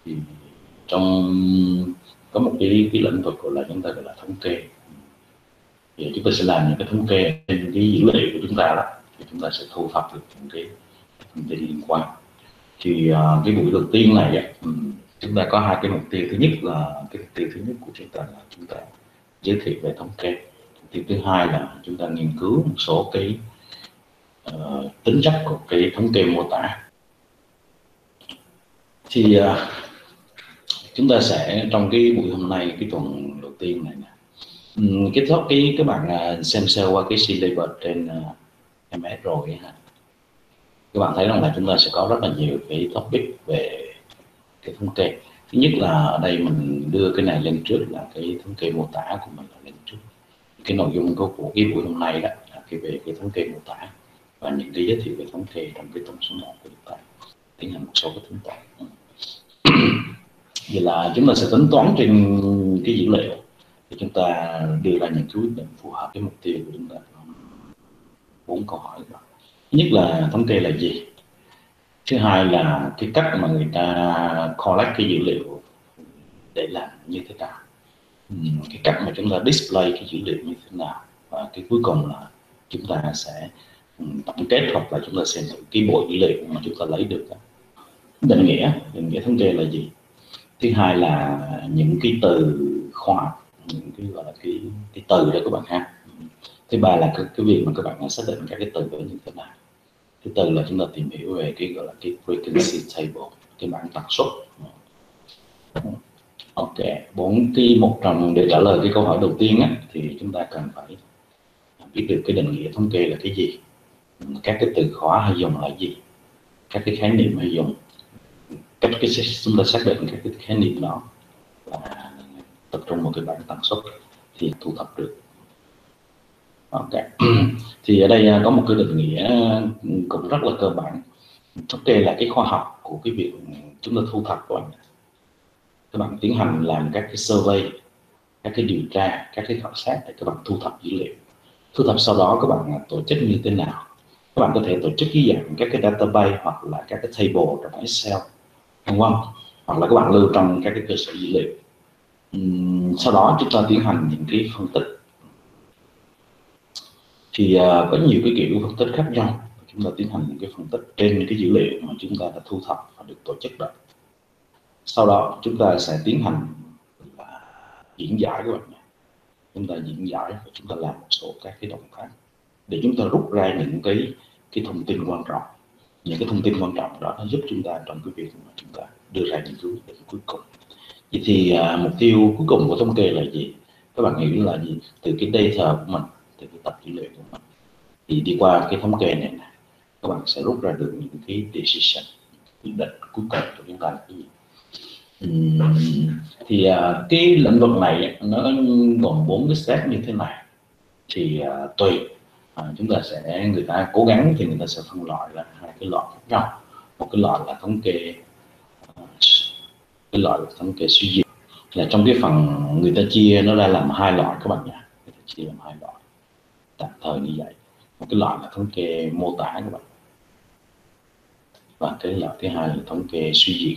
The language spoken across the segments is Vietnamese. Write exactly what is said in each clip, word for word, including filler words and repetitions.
Thì trong có một cái, cái lĩnh vực gọi là chúng ta gọi là thống kê, thì chúng ta sẽ làm những cái thống kê trên cái dữ liệu của chúng ta đó, thì chúng ta sẽ thu thập được những cái thông tin liên quan. Thì uh, cái buổi đầu tiên này chúng ta có hai cái mục tiêu. Thứ nhất là cái mục tiêu thứ nhất của chúng ta là chúng ta giới thiệu về thống kê. Mục tiêu thứ hai là chúng ta nghiên cứu một số cái uh, tính chất của cái thống kê mô tả. Thì uh, chúng ta sẽ trong cái buổi hôm nay, cái tuần đầu tiên này um, kết thúc cái các bạn uh, xem sơ qua cái syllabus trên uh, em ét rồi ha. Các bạn thấy rằng là chúng ta sẽ có rất là nhiều cái topic về cái thống kê. Thứ nhất là ở đây mình đưa cái này lên trước, là cái thống kê mô tả của mình là lên trước. Cái nội dung của, của cái buổi hôm nay đó là cái về cái thống kê mô tả và những cái giới thiệu về thống kê trong cái tuần số một của chúng ta, tiến hành một số cái tính toán. Vậy là chúng ta sẽ tính toán trên cái dữ liệu thì chúng ta đưa ra những cái quyết định phù hợp với mục tiêu của chúng ta. Bốn câu hỏi đó. Thứ nhất là thống kê là gì? Thứ hai là cái cách mà người ta collect cái dữ liệu để làm như thế nào, cái cách mà chúng ta display cái dữ liệu như thế nào, và cái cuối cùng là chúng ta sẽ tổng kết hoặc là chúng ta xem thử cái bộ dữ liệu mà chúng ta lấy được. Định nghĩa, định nghĩa thống kê là gì? Thứ hai là những cái từ khoa học, những cái gọi là cái, cái từ đó các bạn ha. Thứ ba là cái, cái việc mà các bạn xác định các cái từ đó như thế nào. Thứ tư là chúng ta tìm hiểu về cái gọi là cái frequency table, cái bảng tần suất. Ok, bốn cái một trong để trả lời cái câu hỏi đầu tiên á, thì chúng ta cần phải biết được cái định nghĩa thống kê là cái gì, các cái từ khóa hay dùng là gì, các cái khái niệm hay dùng, cách cái chúng ta xác định các cái khái niệm đó và tập trung một cái bảng tần suất thì thu thập được. Ok, thì ở đây có một cái định nghĩa cũng rất là cơ bản. Thống kê là cái khoa học của cái việc chúng ta thu thập của anh. Các bạn tiến hành làm các cái survey, các cái điều tra, các cái khảo sát để các bạn thu thập dữ liệu. Thu thập sau đó các bạn tổ chức như thế nào? Các bạn có thể tổ chức dưới dạng các cái database hoặc là các cái table trong Excel, đúng không? Hoặc là các bạn lưu trong các cái cơ sở dữ liệu. Uhm, sau đó chúng ta tiến hành những cái phân tích. Thì uh, có nhiều cái kiểu phân tích khác nhau. Chúng ta tiến hành những cái phân tích trên cái dữ liệu mà chúng ta đã thu thập và được tổ chức được. Sau đó chúng ta sẽ tiến hành là diễn giải các bạn nhé. Chúng ta diễn giải và chúng ta làm một số các cái động tác để chúng ta rút ra những cái cái thông tin quan trọng. Những cái thông tin quan trọng đó nó giúp chúng ta trong cái việc mà chúng ta đưa ra những cái quyết định cuối cùng. Vậy thì uh, mục tiêu cuối cùng của thống kê là gì? Các bạn nghĩ là gì? Từ cái data của mình, từ cái tập dữ liệu của mình, thì đi qua cái thống kê này, này các bạn sẽ rút ra được những cái decision, quyết định cuối cùng của chúng ta là cái gì. Uhm, thì uh, cái lĩnh vực này nó gồm bốn cái step như thế này. Thì uh, tùy uh, chúng ta sẽ người ta cố gắng thì người ta sẽ phân loại là hai cái loại khác nhau. Một cái loại là thống kê uh, cái loại là thống kê suy diễn, là trong cái phần người ta chia nó ra làm hai loại các bạn nhé. Người ta chia làm hai loại tạm thời như vậy. Một cái loại là thống kê mô tả các bạn, và cái loại thứ hai là thống kê suy diễn.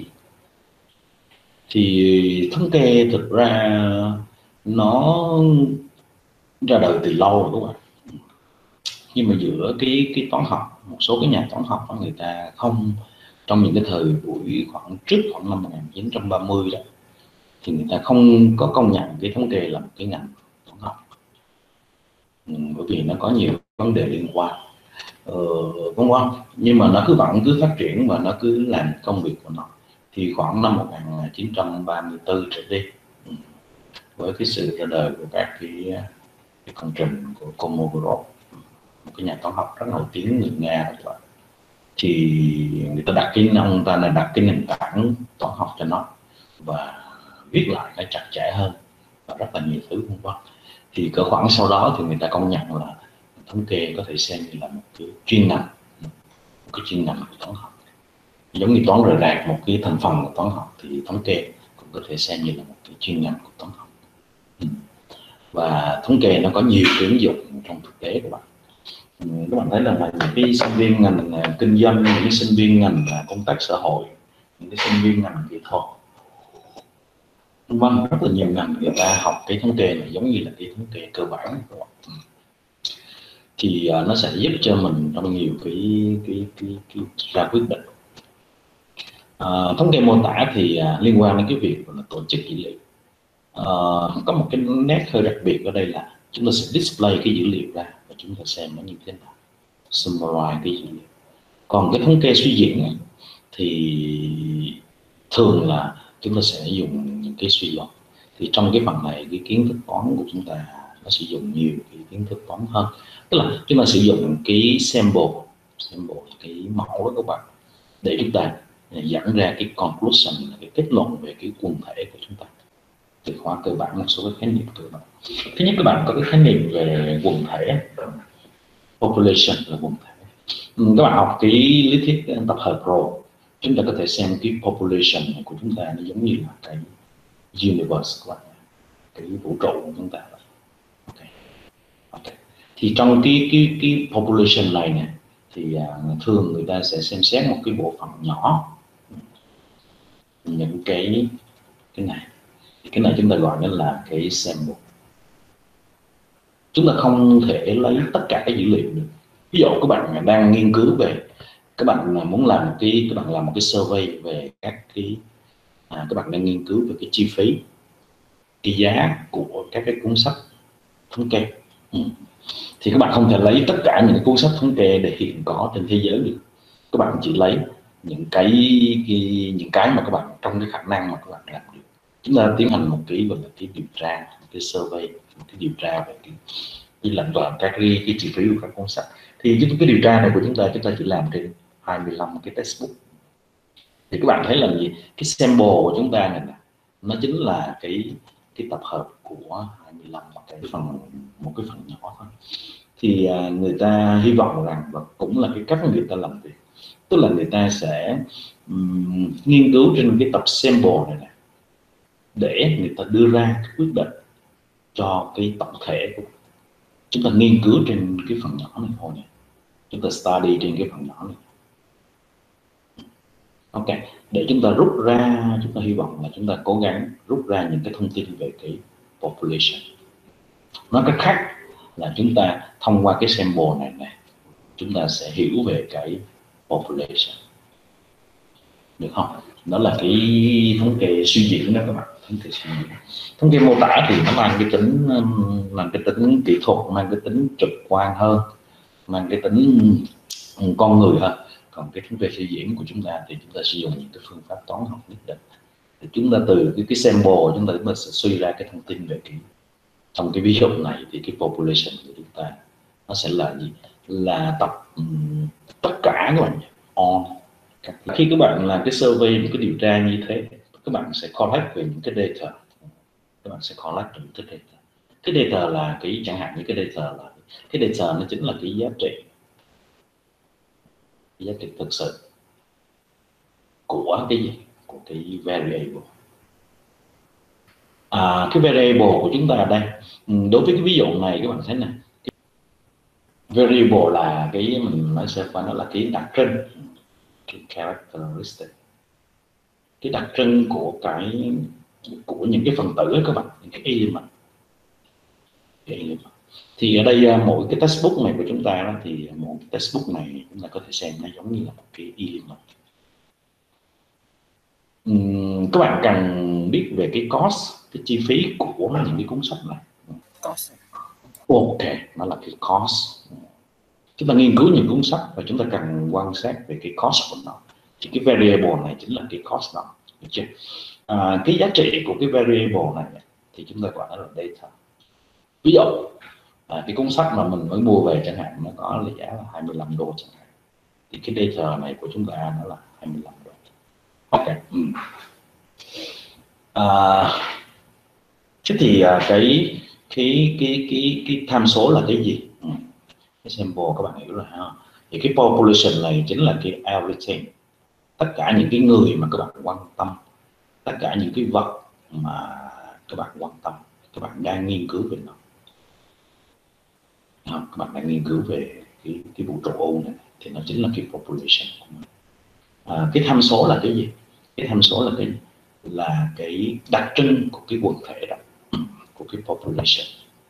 Thì thống kê thực ra nó ra đời từ lâu rồi các bạn, nhưng mà giữa cái cái toán học, một số cái nhà toán học người ta không, trong những cái thời buổi khoảng trước khoảng năm một nghìn chín trăm ba mươi đó, thì người ta không có công nhận cái thống kê là một cái ngành toán học, ừ, bởi vì nó có nhiều vấn đề liên quan, ờ, đúng không? Nhưng mà nó cứ vẫn cứ phát triển và nó cứ làm công việc của nó. Thì khoảng năm một nghìn chín trăm ba mươi tư trở đi, với cái sự ra đời của các cái, cái công trình của Kolmogorov, một cái nhà toán học rất nổi tiếng người Nga rồi, thì người ta đặt cái ông ta là đặt cái nền tảng toán học cho nó và viết lại nó chặt chẽ hơn và rất là nhiều thứ vân vân. Thì cỡ khoảng sau đó thì người ta công nhận là thống kê có thể xem như là một cái chuyên ngành, một cái chuyên ngành của toán học, giống như toán rời rạc một cái thành phần của toán học, thì thống kê cũng có thể xem như là một cái chuyên ngành của toán học. Và thống kê nó có nhiều cái ứng dụng trong thực tế các bạn. Các bạn thấy là, là những cái sinh viên ngành kinh doanh, những cái sinh viên ngành công tác xã hội, những cái sinh viên ngành kỹ thuật, Vâng, rất là nhiều ngành người ta học cái thống kê này giống như là cái thống kê cơ bản thì uh, nó sẽ giúp cho mình trong nhiều cái cái cái, cái ra quyết định. Uh, thống kê mô tả thì uh, liên quan đến cái việc là tổ chức dữ liệu. Uh, có một cái nét hơi đặc biệt ở đây là chúng ta sẽ display cái dữ liệu ra và chúng ta xem nó như thế nào, summarize cái dữ liệu. Còn cái thống kê suy diễn thì thường là chúng ta sẽ dùng những cái suy luận. Thì trong cái phần này cái kiến thức toán của chúng ta nó sử dụng nhiều cái kiến thức toán hơn, tức là chúng ta sử dụng cái sample sample cái mẫu đó các bạn, để chúng ta dẫn ra cái conclusion, cái kết luận về cái quần thể của chúng ta. Từ khóa cơ bản, một số cái khái niệm cơ bản. Thứ nhất các bạn có cái khái niệm về quần thể, population là quần thể. Các bạn học cái lý thuyết tập hợp rồi, chúng ta có thể xem cái population của chúng ta nó giống như là cái universe các bạn, cái vũ trụ của chúng ta. Okay. Okay. Thì trong cái cái cái population này nè thì uh, thường người ta sẽ xem xét một cái bộ phận nhỏ, những cái cái này cái này chúng ta gọi nó là cái sample. Chúng ta không thể lấy tất cả cái dữ liệu được. Ví dụ các bạn đang nghiên cứu về, các bạn muốn làm một cái các bạn làm một cái survey về các cái à, các bạn đang nghiên cứu về cái chi phí, cái giá của các cái cuốn sách thống kê. Ừ. Thì các bạn không thể lấy tất cả những cuốn sách thống kê để hiện có trên thế giới được. Các bạn chỉ lấy những cái, cái những cái mà các bạn trong cái khả năng mà các bạn làm được. Chúng ta tiến hành một cái gọi là cái điều tra, một cái survey, một cái điều tra về cái, cái lệnh toàn các cái, cái chi phí của các cuốn sách. Thì cái, cái điều tra này của chúng ta chúng ta chỉ làm trên hai mươi lăm cái textbook. Thì các bạn thấy là gì, cái sample của chúng ta này nó chính là cái cái tập hợp của hai mươi lăm cái phần, một cái phần nhỏ thôi. Thì à, người ta hy vọng rằng, và cũng là cái cách người ta làm việc, tức là người ta sẽ um, nghiên cứu trên cái tập sample này, này để người ta đưa ra cái quyết định cho cái tổng thể của chúng ta. Nghiên cứu trên cái phần nhỏ này thôi nhé, chúng ta study trên cái phần nhỏ này. Ok, để chúng ta rút ra, chúng ta hy vọng là chúng ta cố gắng rút ra những cái thông tin về cái population. Nói cách khác là chúng ta thông qua cái sample này này chúng ta sẽ hiểu về cái population, được không? Đó là cái thống kê suy diễn đó các bạn. Thống kê suy diễn, thống kê mô tả thì nó mang cái tính mang cái tính kỹ thuật, mang cái tính trực quan hơn, mang cái tính con người hơn. Còn cái thống kê suy diễn của chúng ta thì chúng ta sử dụng những cái phương pháp toán học nhất định. Thì chúng ta từ cái, cái sample chúng ta mới sẽ suy ra cái thông tin về cái, trong cái ví dụ này thì cái population của chúng ta nó sẽ là gì, là tập um, tất cả các bạn on. Khi các bạn làm cái survey, một cái điều tra như thế, các bạn sẽ collect về những cái data, các bạn sẽ collect những cái data. Cái data là cái, chẳng hạn như cái data là cái data nó chính là cái giá trị, cái giá trị thực sự của cái gì, của cái variable. À, cái variable của chúng ta ở đây, đối với cái ví dụ này các bạn thấy này, variable là cái mình nói sơ qua, nó là cái đặc trưng, cái characteristic, cái đặc trưng của cái của những cái phần tử ấy các bạn, những cái element. cái element. Thì ở đây mỗi cái textbook này của chúng ta đó, thì mỗi cái textbook này chúng ta có thể xem nó giống như là một cái element. Uhm, các bạn cần biết về cái cost, cái chi phí của những cái cuốn sách này. Cost. Ok, nó là cái cost. Chúng ta nghiên cứu những cuốn sách và chúng ta cần quan sát về cái cost của nó. Thì cái variable này chính là cái cost đó, được chưa? À, cái giá trị của cái variable này thì chúng ta gọi nó là data. Ví dụ à, cái cuốn sách mà mình mới mua về chẳng hạn, nó có là giá là hai mươi lăm đô chẳng hạn, thì cái data này của chúng ta nó là hai mươi lăm đô. Ok. Ừ. À, thế thì à, cái cái cái cái cái tham số là cái gì? Ừ. Cái sample các bạn hiểu rồi ha. Thì cái population này chính là cái everything, tất cả những cái người mà các bạn quan tâm, tất cả những cái vật mà các bạn quan tâm, các bạn đang nghiên cứu về nó. Các bạn đang nghiên cứu về cái, cái vũ trụ U này, thì nó chính là cái population của mình. À, cái tham số là cái gì? Cái tham số là cái gì? là cái đặc trưng của cái quần thể đó, của cái population.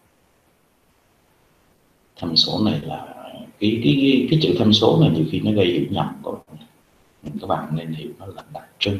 Tham số này là cái cái cái, cái chữ tham số này nhiều khi nó gây hiểu nhầm các bạn. Các bạn nên hiểu nó là đặc trưng.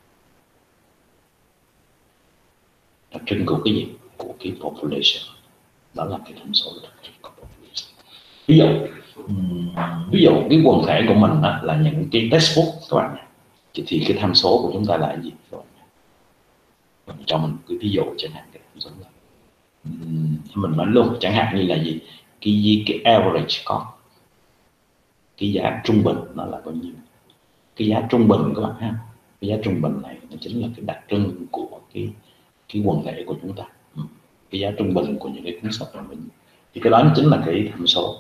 Đặc trưng của cái gì? Của cái population. Đó là cái tham số đặc trưng của population. Ví dụ ví dụ cái quần thể của mình đó, là những cái textbook các bạn, thì, thì cái tham số của chúng ta là gì các bạn? Mình cho mình cái ví dụ chẳng hạn, cái tham số là mình nói luôn, chẳng hạn như là gì, cái cái average cost, cái giá trung bình nó là bao nhiêu. Cái giá trung bình các bạn ha, cái giá trung bình này nó chính là cái đặc trưng của cái cái quần thể của chúng ta. Cái giá trung bình của những cái cuốn sách của mình, thì cái đó chính là cái tham số.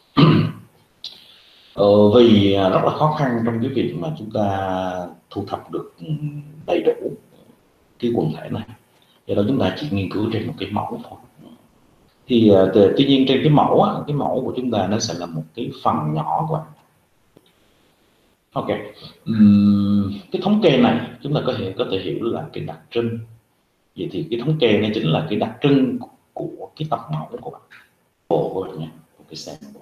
ờ, vì rất là khó khăn trong cái việc mà chúng ta thu thập được đầy đủ cái quần thể này, do đó chúng ta chỉ nghiên cứu trên một cái mẫu thôi. Thì uh, tuy nhiên trên cái mẫu á, cái mẫu của chúng ta nó sẽ là một cái phần nhỏ của bạn. Ok, uhm, cái thống kê này chúng ta có thể có thể hiểu là cái đặc trưng. Vậy thì cái thống kê này chính là cái đặc trưng của cái tập mẫu của bạn, bộ của bạn nha, của cái sample.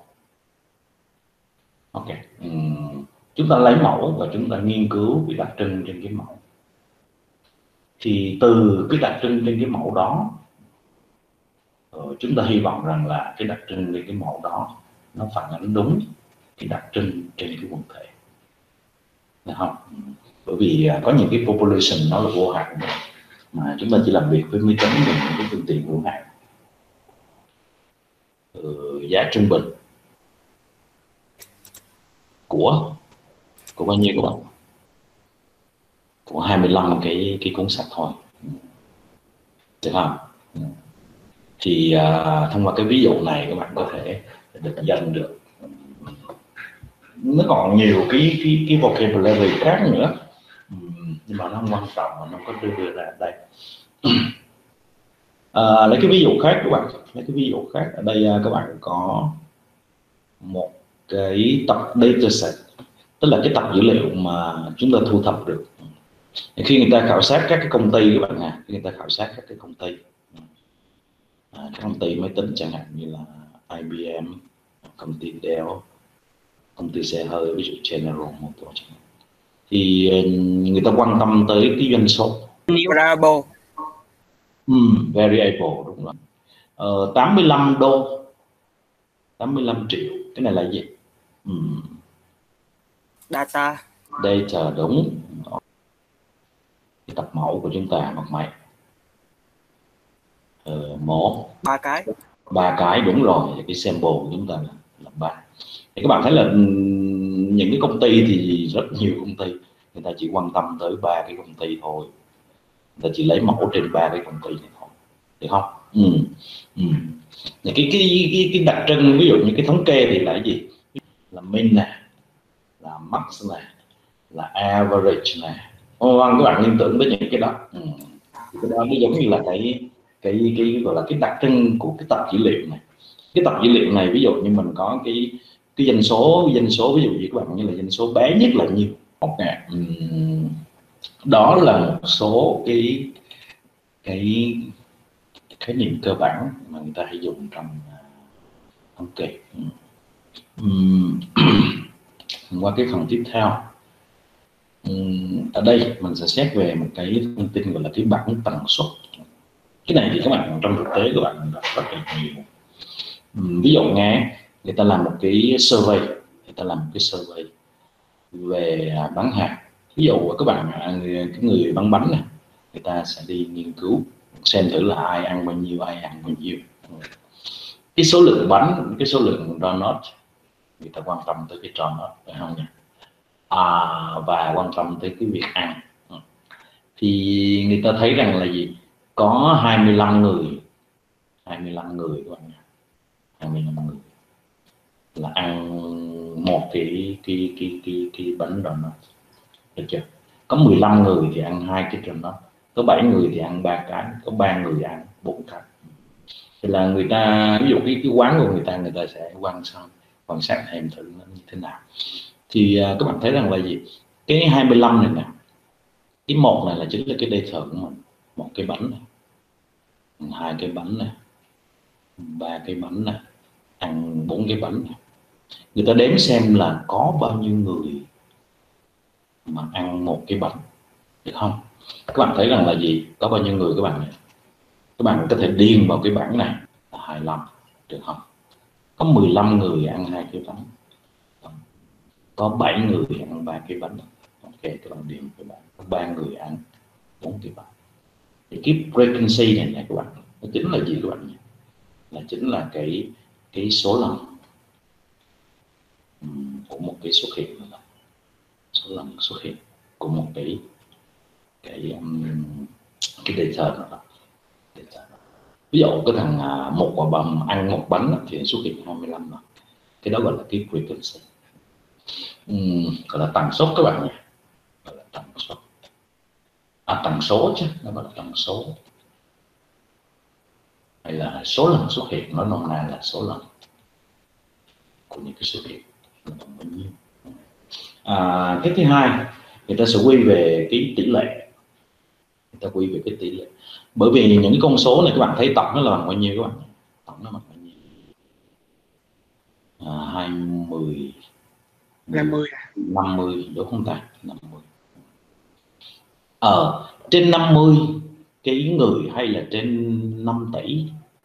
Ok, uhm, chúng ta lấy mẫu và chúng ta nghiên cứu cái đặc trưng trên cái mẫu. Thì từ cái đặc trưng trên cái mẫu đó, chúng ta hy vọng rằng là cái đặc trưng trên cái mẫu đó nó phản ánh đúng cái đặc trưng trên cái quần thể, được không? Bởi vì có những cái population nó là vô hạn mà chúng ta chỉ làm việc với máy tính và những cái phương tiện vô hạn. Ừ, giá trung bình của của bao nhiêu các bạn? Của hai mươi lăm cái cái cuốn sách thôi, được không? Thì uh, thông qua cái ví dụ này các bạn có thể được dần được. Nó còn nhiều cái cái cái vocabulary khác nữa, nhưng mà nó không quan trọng, mà nó có đưa, đưa ra đây. À, lấy cái ví dụ khác các bạn, lấy cái ví dụ khác ở đây các bạn có một cái tập dataset, tức là cái tập dữ liệu mà chúng ta thu thập được khi người ta khảo sát các cái công ty các bạn nha, khi người ta khảo sát các cái công ty, à, các công ty máy tính chẳng hạn như là I B M, công ty Dell, công ty xe hơi ví dụ General Motors, thì người ta quan tâm tới cái doanh số. Variable. Ừ, variable đúng rồi. Ờ, tám mươi lăm đô, tám mươi lăm triệu, cái này là gì? Ừ. Data. Data đúng. Cái tập mẫu của chúng ta bằng máy. Ờ, một. Ba cái. Ba cái đúng rồi, cái sample của chúng ta là, là ba. Thì các bạn thấy là những cái công ty thì rất nhiều công ty người ta chỉ quan tâm tới ba cái công ty thôi, người ta chỉ lấy mẫu trên ba cái công ty này thôi, được không? Ừ. Ừ. Cái, cái cái cái đặc trưng ví dụ như cái thống kê thì là cái gì? Là min nè, là max nè, là average nè. Vâng, các bạn liên tưởng tới những cái đó. Ừ. Thì cái đó nó giống như là cái cái cái gọi là cái đặc trưng của cái tập dữ liệu này. Cái tập dữ liệu này ví dụ như mình có cái cái doanh số doanh số ví dụ như các bạn như là doanh số bé nhất là nhiêu? một ngàn. Uhm, đó là một số cái cái khái niệm cơ bản mà người ta hay dùng trong thống kê. Uhm. Qua cái phần tiếp theo, uhm, ở đây mình sẽ xét về một cái thông tin gọi là cái bảng tần suất. Cái này thì các bạn trong thực tế các bạn gặp rất là nhiều. Uhm, ví dụ nghe người ta làm một cái survey, người ta làm một cái survey về bán hàng. Ví dụ các bạn cái người bán bánh này, người ta sẽ đi nghiên cứu xem thử là ai ăn bao nhiêu, ai ăn bao nhiêu. Cái số lượng bánh, cái số lượng donut, người ta quan tâm tới cái donut phải không nhỉ? À, và quan tâm tới cái việc ăn. Thì người ta thấy rằng là gì? Có hai mươi lăm người, hai mươi lăm người các bạn nhỉ? hai mươi lăm người là ăn một cái cái cái cái cái bánh donut, được chưa? Có mười lăm người thì ăn hai cái donut, có bảy người thì ăn ba cái, có ba người ăn bốn cái. Thì là người ta ví dụ cái cái quán của người ta người ta sẽ quan sát quan sát thêm thử nó như thế nào. Thì uh, các bạn thấy rằng là gì? Cái hai mươi lăm này nè, Cái một này là chính là cái data của mình, một cái bánh này, hai cái bánh này, ba cái bánh này, ăn bốn cái bánh này. Người ta đếm xem là có bao nhiêu người mà ăn một cái bánh, được không? Các bạn thấy rằng là gì? Có bao nhiêu người các bạn? Các bạn có thể điền vào cái bảng này là hai mươi lăm, được không? Có mười lăm người ăn hai cái bánh, có bảy người ăn ba cái bánh. Ok, các bạn điền cái bảng. Có ba người ăn bốn cái bánh. Thì cái frequency này nè các bạn, nó chính là gì các bạn? Là chính là cái cái số lần của một cái xuất hiện, số lần xuất hiện của một cái cái um, cái data đó. Ví dụ cái thằng một quả bầm ăn một bánh thì xuất hiện hai mươi lăm lần. Cái đó gọi là cái frequency, uhm, gọi là tần suất các bạn nhé, gọi là tần suất, à tần số chứ, nó gọi là tần số, hay là số lần xuất hiện, nói nôm na là số lần của những cái xuất hiện nó bằng bao nhiêu. À, cái thứ hai, người ta sẽ quy về cái tỷ lệ, người ta quy về cái tỷ lệ, bởi vì những cái con số này các bạn thấy tổng nó là bằng bao nhiêu các bạn, tổng nó bằng bao nhiêu? À, hai mươi, năm mươi, năm mươi đúng không ta? năm mươi. Ờ, trên năm mươi cái người hay là trên năm tỷ,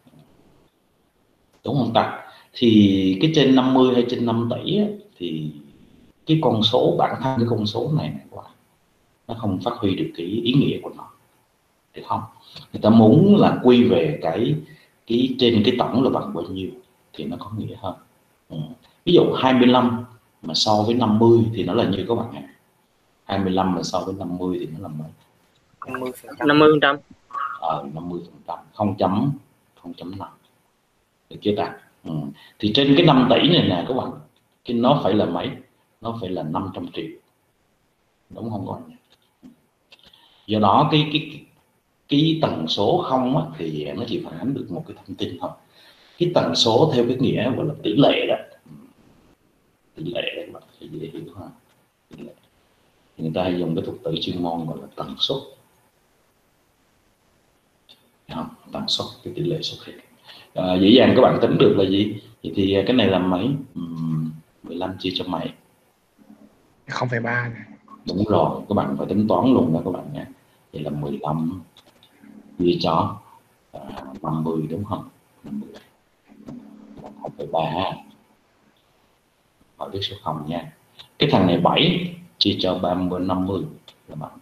đúng không ta? Thì cái trên năm mươi hay trên năm tỷ á, thì cái con số bản thân cái con số này, này nó không phát huy được cái ý nghĩa của nó, được không? Người ta muốn là quy về cái cái trên cái tổng là bằng bao nhiêu thì nó có nghĩa hơn. Ừ. Ví dụ hai mươi lăm mà so với năm mươi thì nó là như các bạn ạ. hai mươi lăm mà so với năm mươi thì nó là mấy? năm mươi phần trăm. Ờ, năm mươi phần trăm, không chấm năm, được chưa ta? Ừ. Thì trên cái năm tỷ này nè các bạn, cái nó phải là mấy? Nó phải là năm trăm triệu, đúng không các bạn? Do đó cái cái cái tần số không á, thì nó chỉ phản ánh được một cái thông tin thôi. Cái tần số theo cái nghĩa gọi là tỷ lệ đó, tỷ lệ đấy các bạn phải dễ hiểu ha. Tỷ lệ. Người ta hay dùng cái thuật từ chuyên môn gọi là tần suất, không? Tần suất, cái tỷ lệ xuất hiện. À, dễ dàng các bạn tính được là gì? Vậy thì cái này là mấy? uhm, mười lăm chia cho mấy? không phẩy ba. Đúng rồi, các bạn phải tính toán luôn đó các bạn nhé. Vậy là mười lăm chia cho à, năm mươi đúng không? năm mươi. không phẩy ba ha. Hỏi cái số không nha. Cái thằng này bảy chia cho ba mươi, năm mươi là bằng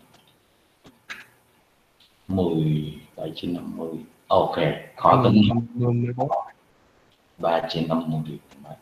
mười bảy trên năm mươi. Ok, khó tính. mười bốn. ba trên năm mươi.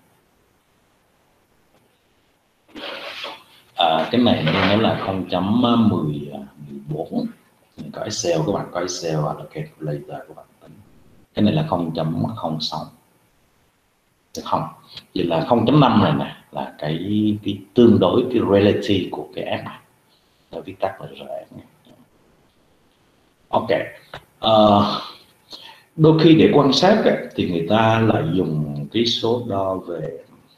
À, cái này nó là không chấm mười bốn. Có Excel, các bạn có Excel hoặc là calculator các bạn tính. Cái này là không chấm không sáu, được không? Vậy là không chấm năm này nè là cái, cái tương đối cái relative của cái app này, là viết tắt là rờ ép. Ok. Uh, đôi khi để quan sát ấy, thì người ta lại dùng cái số đo về,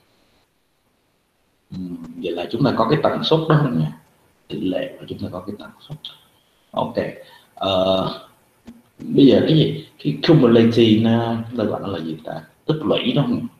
uhm, vậy là chúng ta có cái tần suất đó nhỉ, tỷ lệ và chúng ta có cái tần suất. Ok. Uh, bây giờ cái gì, cái cumulative nó gọi nó là gì ta, tích lũy đó không?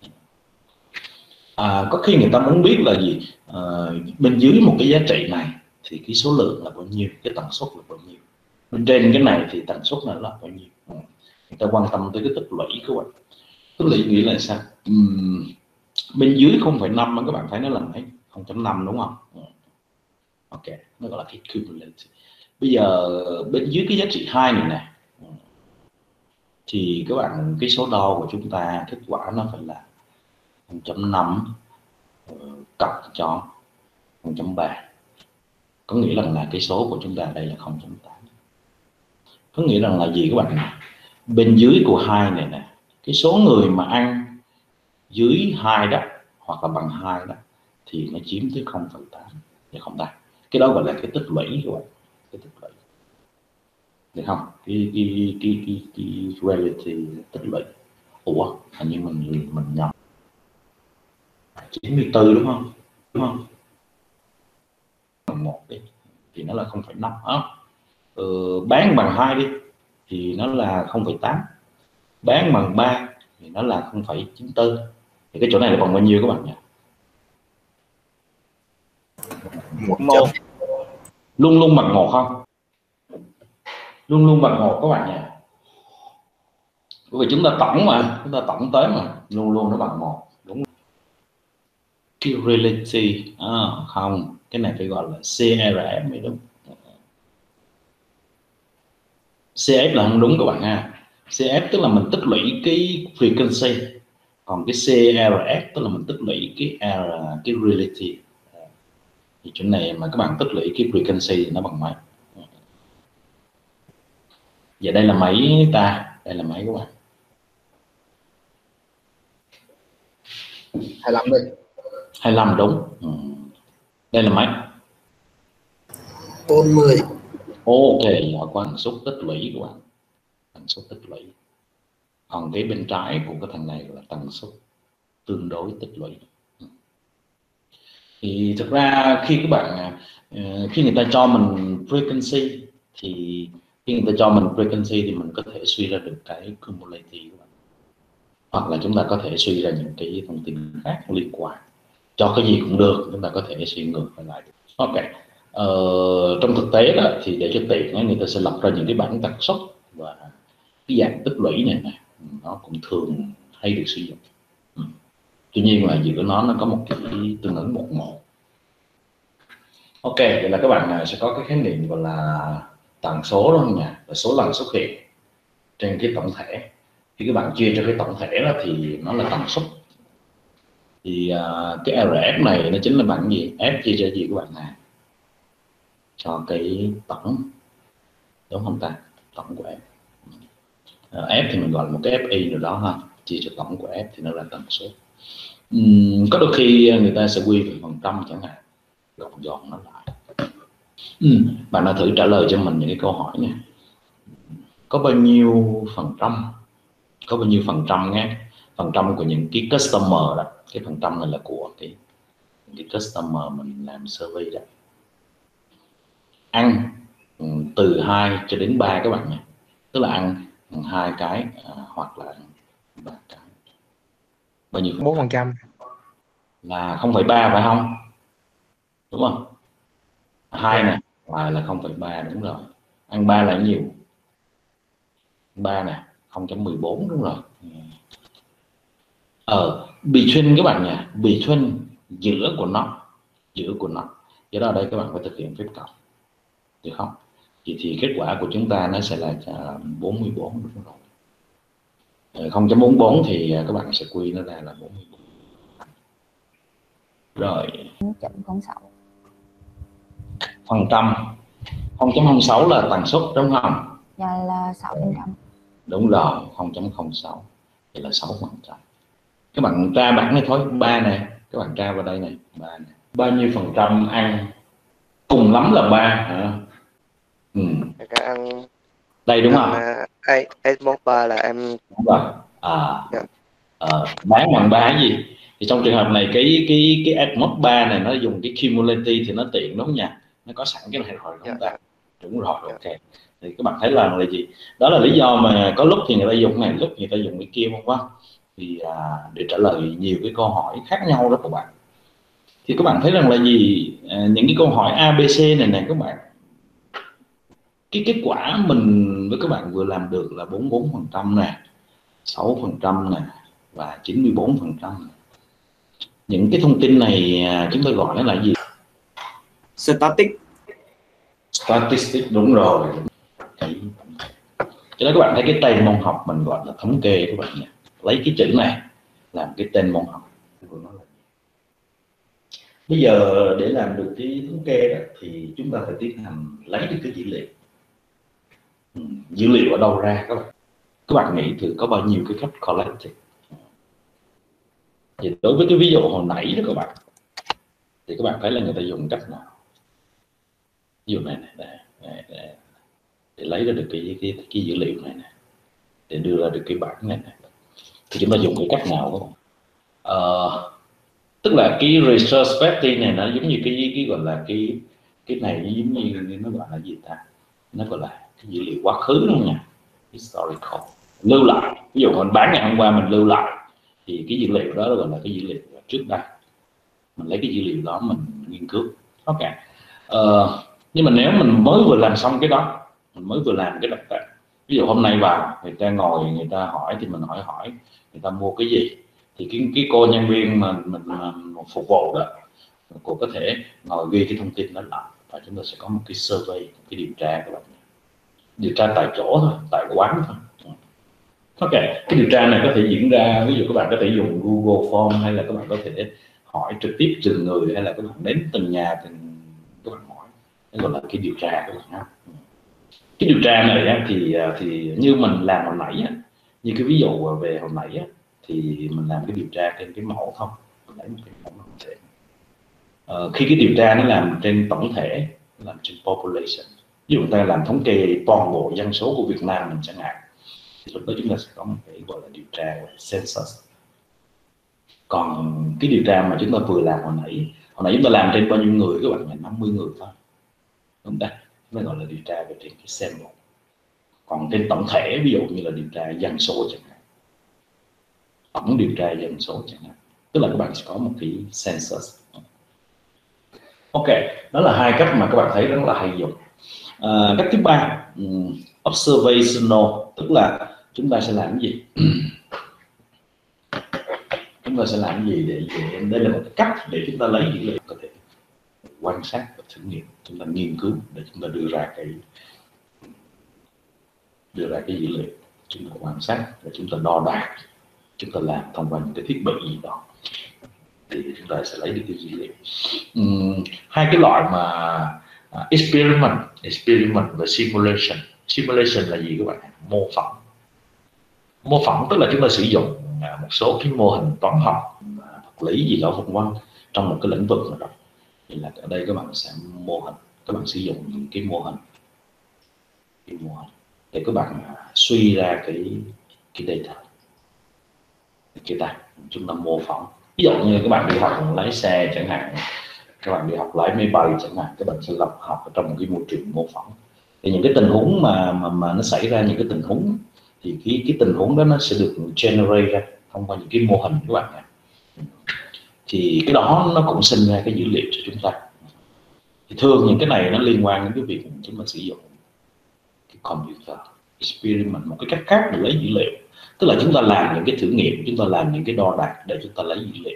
À, có khi người ta muốn biết là gì, à, bên dưới một cái giá trị này thì cái số lượng là bao nhiêu, cái tần suất là bao nhiêu, bên trên cái này thì tần suất này là bao nhiêu. Ừ. Người ta quan tâm tới cái tích lũy của bạn. Tích lũy nghĩa là sao? Uhm, bên dưới không phẩy năm các bạn thấy nó là mấy? không chấm năm đúng không? Ừ. Ok, nó gọi là cái cumulative. Bây giờ bên dưới cái giá trị hai này nè, thì các bạn cái số đo của chúng ta kết quả nó phải là không chấm năm cộng cho không chấm ba, có nghĩa rằng là cái số của chúng ta đây là không chấm tám. Có nghĩa rằng là gì các bạn? Bên dưới của hai này nè, cái số người mà ăn dưới hai đó hoặc là bằng hai đó thì nó chiếm tới không phẩy tám, thì không ta. Cái đó gọi là cái tích lũy các bạn, cái tích lũy, được không? Cái cái cái cái, cái reality tích lũy. Ủa, hình như mình mình nhầm chín mươi tư đúng không? Đúng không? một đi. thì nó là không phẩy năm. ờ, bán bằng hai đi thì nó là không phẩy tám, bán bằng ba thì nó là không phẩy chín tư. Thì cái chỗ này là bằng bao nhiêu các bạn nhỉ? một. Luôn luôn bằng một không? Luôn luôn bằng một các bạn nhỉ? Bởi vì chúng ta tổng mà, chúng ta tổng tới mà, luôn luôn nó bằng một, đúng. Cái reality à, không, cái này phải gọi là xê rờ ép mới đúng. xê ép là không đúng các bạn ha. xê ép tức là mình tích lũy cái frequency, còn cái xê rờ ép tức là mình tích lũy cái R, cái reality. Thì chỗ này mà các bạn tích lũy cái frequency thì nó bằng mấy? Và đây là mấy ta? Đây là mấy các bạn? hai lăm đi. hai lăm đúng. Ừ. Đây là mấy? bốn mươi. Ok, là có tần suất tích lũy các bạn. Tần suất tích lũy. Còn cái bên trái của cái thằng này là tần suất tương đối tích lũy. Thì thực ra khi các bạn khi người ta cho mình frequency thì khi người ta cho mình frequency thì mình có thể suy ra được cái cumulative các bạn. Hoặc là chúng ta có thể suy ra những cái thông tin khác liên quan. Cho cái gì cũng được, chúng ta có thể suy ngược lại. Ok. Ờ, trong thực tế đó thì để cho tiện người ta sẽ lập ra những cái bảng tần suất và cái dạng tích lũy này này nó cũng thường hay được sử dụng. Ừ. Tuy nhiên là giữa nó nó có một cái tương ứng một một. Ok, vậy là các bạn sẽ có cái khái niệm gọi là tần số đó không nhỉ? Là số lần xuất hiện trên cái tổng thể. Khi các bạn chia cho cái tổng thể đó thì nó là tần suất. Thì uh, cái rờ ép này nó chính là bằng gì? F chia cho gì các bạn này? Cho cái tổng, đúng không ta? Tổng của F. Uh, F thì mình gọi là một cái Fi nào đó ha. Chia cho tổng của F thì nó là tần số. Uhm, có đôi khi người ta sẽ quy về phần trăm chẳng hạn, gọn gọn nó lại. uhm, bạn đã thử trả lời cho mình những cái câu hỏi nha. Có bao nhiêu phần trăm, có bao nhiêu phần trăm nghe, phần trăm của những cái customer đó, cái phần trăm này là của cái, cái customer mình làm survey đó, ăn từ hai cho đến ba các bạn nhé, tức là ăn hai cái à, hoặc là ba cái. Bao nhiêu? bốn phần trăm là không phẩy ba phải không? Đúng không? Hai nè, ngoài là không phẩy ba, đúng rồi. Ăn ba là nhiều. ba nè, không chấm mười bốn, đúng rồi. Ờ, between các bạn nhỉ, between giữa của nó, giữa của nó. Do đó ở đây các bạn phải thực hiện phép cộng, được không? Thì, thì kết quả của chúng ta nó sẽ là bốn mươi bốn, đúng rồi. không chấm bốn mươi bốn thì các bạn sẽ quy nó ra là bốn mươi bốn. Rồi. không chấm không sáu. Phần trăm. không chấm không sáu là tần suất đúng không? Dạ là sáu phần trăm. Đúng rồi, không chấm không sáu thì là sáu phần trăm. Các bạn tra bảng này thôi, ba này, các bạn tra vào đây này, ba này. Bao nhiêu phần trăm ăn? Cùng lắm là ba hả? Ừ. Cái ăn đây đúng không? S một ba là em Đúng rồi. À, dạ. à, bán bằng ba cái gì? Thì trong trường hợp này cái cái cái S một ba này nó dùng cái cumulative thì nó tiện đúng không nhỉ? Nó có sẵn cái này rồi đúng không ta? Đúng rồi, ok. Thì các bạn thấy là là gì? Đó là lý do mà có lúc thì người ta dùng này, lúc người ta dùng cái kia không quá. Thì à, để trả lời nhiều cái câu hỏi khác nhau đó các bạn. Thì các bạn thấy rằng là gì? À, những cái câu hỏi A B C này này các bạn, cái kết quả mình với các bạn vừa làm được là bốn mươi bốn phần trăm nè, sáu phần trăm nè và chín mươi bốn phần trăm. Những cái thông tin này chúng ta gọi nó là gì? static. Statistics, đúng rồi. Cho nên các bạn thấy cái tên môn học mình gọi là thống kê các bạn nhé. Lấy cái chữ này làm cái tên môn học của nó là. Bây giờ để làm được cái thống kê đó thì chúng ta phải tiến hành lấy được cái dữ liệu. Ừ, dữ liệu ở đâu ra các bạn? Các bạn nghĩ thử có bao nhiêu cái cách collect? Thì đối với cái ví dụ hồi nãy đó các bạn, thì các bạn thấy là người ta dùng cách nào? Ví dụ này này, để, để, để, để lấy ra được cái, cái, cái dữ liệu này này, để đưa ra được cái bảng này này, thì chúng ta dùng cái cách nào các bạn? Ờ, tức là cái retrospective này nó giống như cái cái gọi là cái Cái này giống như nó gọi là gì ta, nó gọi là cái dữ liệu quá khứ luôn nha, historical, lưu lại. Ví dụ mình bán ngày hôm qua mình lưu lại thì cái dữ liệu đó gọi là cái dữ liệu trước đây, mình lấy cái dữ liệu đó mình nghiên cứu. Ok. Ờ, nhưng mà nếu mình mới vừa làm xong cái đó, mình mới vừa làm cái động tác, ví dụ hôm nay vào người ta ngồi người ta hỏi thì mình hỏi hỏi người ta mua cái gì, thì cái cái cô nhân viên mà mình, mình phục vụ đó, cô có thể ngồi ghi cái thông tin đó lại, và chúng ta sẽ có một cái survey, một cái điều tra các bạn, điều tra tại chỗ thôi, tại quán thôi. Ok, cái điều tra này có thể diễn ra, ví dụ các bạn có thể dùng Google Form, hay là các bạn có thể hỏi trực tiếp từng người, hay là các bạn đến từng nhà từng các bạn hỏi, cái gọi là cái điều tra các bạn ha. Cái điều tra này thì thì như mình làm hồi nãy, như cái ví dụ về hồi nãy thì mình làm cái điều tra trên cái mẫu thôi, mình lấy một cái mẫu tổng thể. Ờ, khi cái điều tra nó làm trên tổng thể, làm trên population, ví dụ người ta làm thống kê toàn bộ dân số của Việt Nam mình chẳng hạn, thì lúc đó chúng ta sẽ có một cái gọi là điều tra, gọi là census. Còn cái điều tra mà chúng ta vừa làm hồi nãy, hồi nãy chúng ta làm trên bao nhiêu người các bạn, là năm mươi người thôi, đúng không? Chúng ta gọi là điều tra về trên cái sample. Còn trên tổng thể, ví dụ như là điều tra dân số chẳng hạn, tổng điều tra dân số chẳng hạn, tức là các bạn sẽ có một cái census. Ok, đó là hai cách mà các bạn thấy rất là hay dùng. À, cách thứ ba, um, observational, tức là chúng ta sẽ làm cái gì? Chúng ta sẽ làm cái gì để, để đây là một cách để chúng ta lấy dữ liệu, có thể quan sát và thử nghiệm, chúng ta nghiên cứu để chúng ta đưa ra cái đưa ra cái dữ liệu, chúng ta quan sát và chúng ta đo đạc, chúng ta làm thông qua những cái thiết bị gì đó thì chúng ta sẽ lấy được cái dữ liệu. Uhm, hai cái loại mà uh, experiment, experiment và simulation. Simulation là gì các bạn? Mô phỏng. Mô phỏng tức là chúng ta sử dụng uh, một số cái mô hình toán học, uh, vật lý gì đó vân vân trong một cái lĩnh vực nào đó. Thì là ở đây các bạn sẽ mô hình, các bạn sử dụng những cái mô hình, cái mô hình để các bạn uh, suy ra cái cái data, cái data chúng ta mô phỏng. Ví dụ như các bạn đi học lái xe chẳng hạn, các bạn đi học lái máy bay chẳng hạn, các bạn sẽ lập học ở trong một cái môi trường mô phỏng. Thì những cái tình huống mà mà, mà nó xảy ra, những cái tình huống thì cái cái tình huống đó nó sẽ được generate ra thông qua những cái mô hình các bạn này. Thì cái đó nó cũng sinh ra cái dữ liệu cho chúng ta. Thì thường những cái này nó liên quan đến cái việc chúng ta sử dụng cái computer experiment, một cái cách khác để lấy dữ liệu, tức là chúng ta làm những cái thử nghiệm, chúng ta làm những cái đo đạc để chúng ta lấy dữ liệu.